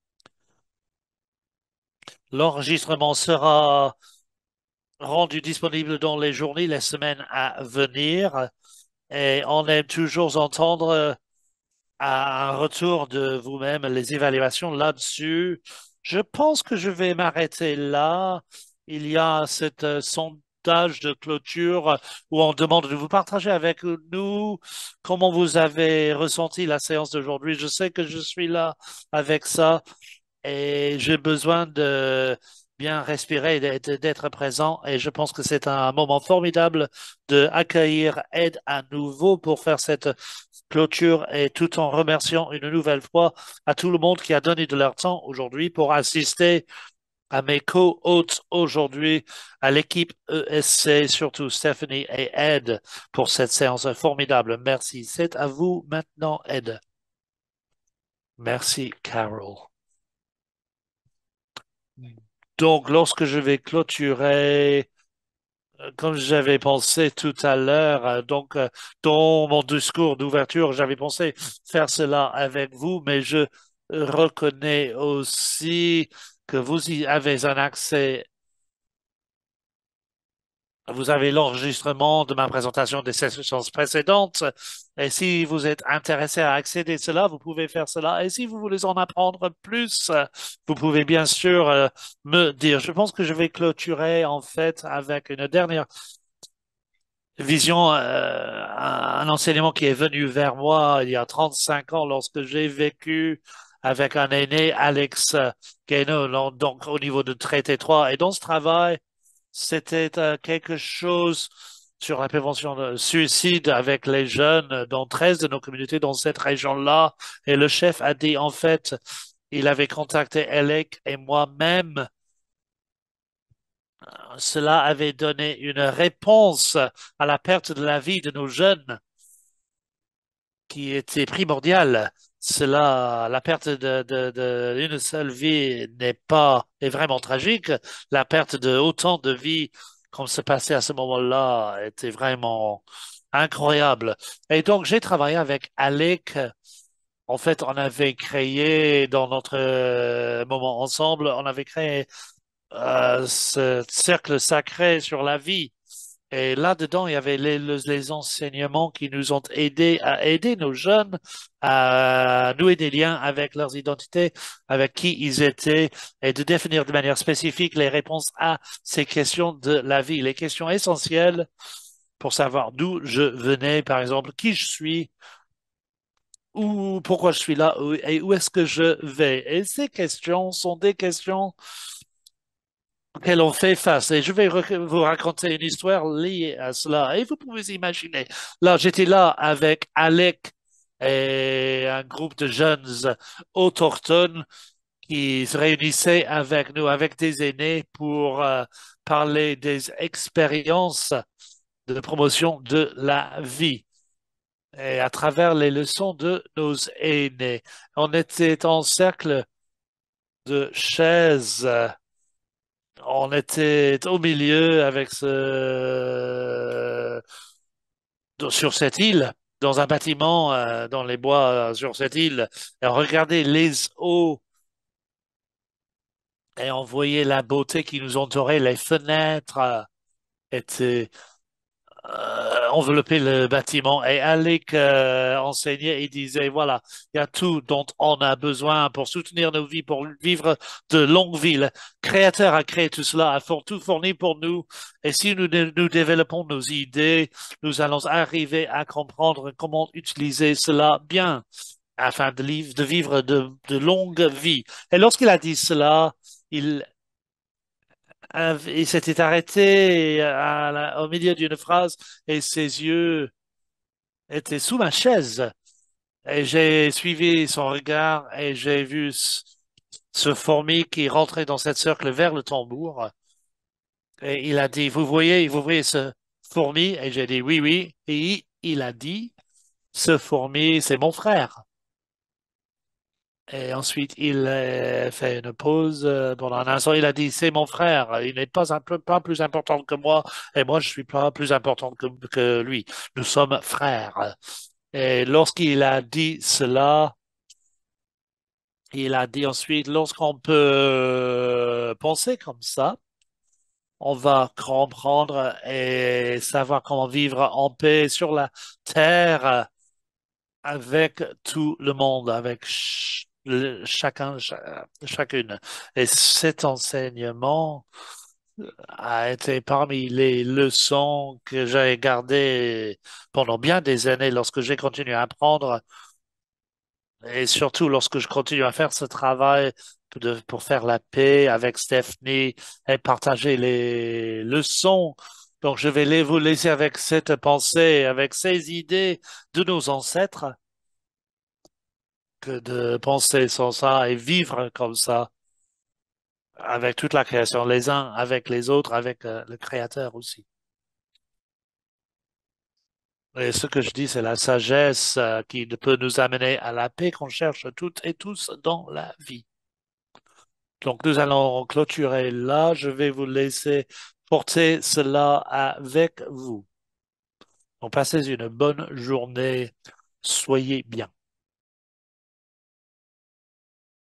L'enregistrement sera rendu disponible dans les journées, les semaines à venir et on aime toujours entendre un retour de vous-même, les évaluations là-dessus. Je pense que je vais m'arrêter là. Il y a cet euh, sondage de clôture où on demande de vous partager avec nous comment vous avez ressenti la séance d'aujourd'hui. Je sais que je suis là avec ça et j'ai besoin de bien respirer et d'être d'être présent. Et je pense que c'est un moment formidable de accueillir Ed à nouveau pour faire cette clôture et tout en remerciant une nouvelle fois à tout le monde qui a donné de leur temps aujourd'hui pour assister à mes co-hôtes aujourd'hui, à l'équipe E S C, surtout Stephanie et Ed pour cette séance formidable. Merci. C'est à vous maintenant, Ed. Merci, Carol. Donc, lorsque je vais clôturer, euh, comme j'avais pensé tout à l'heure, euh, donc euh, dans mon discours d'ouverture, j'avais pensé faire cela avec vous, mais je euh, reconnais aussi que vous y avez un accès. Vous avez l'enregistrement de ma présentation des sessions précédentes. Et si vous êtes intéressé à accéder à cela, vous pouvez faire cela. Et si vous voulez en apprendre plus, euh, vous pouvez bien sûr euh, me dire. Je pense que je vais clôturer en fait avec une dernière vision, euh, un un enseignement qui est venu vers moi il y a trente-cinq ans lorsque j'ai vécu avec un aîné, Alex Gaino, donc au niveau de traité trois. Et dans ce travail, c'était euh, quelque chose sur la prévention de suicide avec les jeunes dans treize de nos communautés dans cette région-là. Et le chef a dit, en fait, il avait contacté Alec et moi-même. Cela avait donné une réponse à la perte de la vie de nos jeunes qui était primordiale. Cela, la perte de, de, de une seule vie n'est pas, est vraiment tragique. La perte de autant de vies comme se passait à ce moment-là était vraiment incroyable. Et donc, j'ai travaillé avec Alec. En fait, on avait créé dans notre euh, moment ensemble, on avait créé euh, ce cercle sacré sur la vie. Et là-dedans, il y avait les, les- les enseignements qui nous ont aidés à aider nos jeunes à nouer des liens avec leurs identités, avec qui ils étaient, et de définir de manière spécifique les réponses à ces questions de la vie, les questions essentielles pour savoir d'où je venais, par exemple, qui je suis, ou pourquoi je suis là, ou- et où est-ce que je vais. Et ces questions sont des questions auxquelles on fait face. Et je vais re- vous raconter une histoire liée à cela. Et vous pouvez imaginer, là, j'étais là avec Alec et un groupe de jeunes autochtones qui se réunissaient avec nous, avec des aînés, pour euh, parler des expériences de promotion de la vie. et à travers les leçons de nos aînés. On était en cercle de chaises. On était au milieu avec ce sur cette île, dans un bâtiment euh, dans les bois euh, sur cette île. Et on regardait les eaux et on voyait la beauté qui nous entourait. Les fenêtres euh, étaient euh, envelopper le bâtiment. Et Alec euh, enseignait et disait, voilà, il y a tout dont on a besoin pour soutenir nos vies, pour vivre de longues vies. Le Créateur a créé tout cela, a for- tout fourni pour nous. Et si nous, dé- nous développons nos idées, nous allons arriver à comprendre comment utiliser cela bien afin de, liv- de vivre de, de longues vies. Et lorsqu'il a dit cela, il av- il s'était arrêté à la- au milieu d'une phrase et ses yeux était sous ma chaise. Et j'ai suivi son regard et j'ai vu ce, ce fourmi qui rentrait dans cette cercle vers le tambour. Et il a dit, vous voyez, vous voyez ce fourmi? Et j'ai dit, oui, oui. Et il a dit, ce fourmi, c'est mon frère. Et ensuite, il a fait une pause euh, pendant un instant. Il a dit, c'est mon frère. Il n'est pas un peu, pas plus important que moi. Et moi, je suis pas plus important que, que lui. Nous sommes frères. Et lorsqu'il a dit cela, il a dit ensuite, lorsqu'on peut penser comme ça, on va comprendre et savoir comment vivre en paix sur la terre avec tout le monde, avec ch- le- chacun, cha- chacune. Et cet enseignement a été parmi les leçons que j'ai gardées pendant bien des années lorsque j'ai continué à apprendre. Et surtout lorsque je continue à faire ce travail de, pour faire la paix avec Stephanie et partager les leçons. Donc, je vais les- vous laisser avec cette pensée, avec ces idées de nos ancêtres, que de penser sans ça et vivre comme ça, avec toute la création, les uns avec les autres, avec euh, le Créateur aussi. Et ce que je dis, c'est la sagesse euh, qui peut nous amener à la paix qu'on cherche toutes et tous dans la vie. Donc, nous allons clôturer là. Je vais vous laisser porter cela avec vous. Donc, passez une bonne journée. Soyez bien.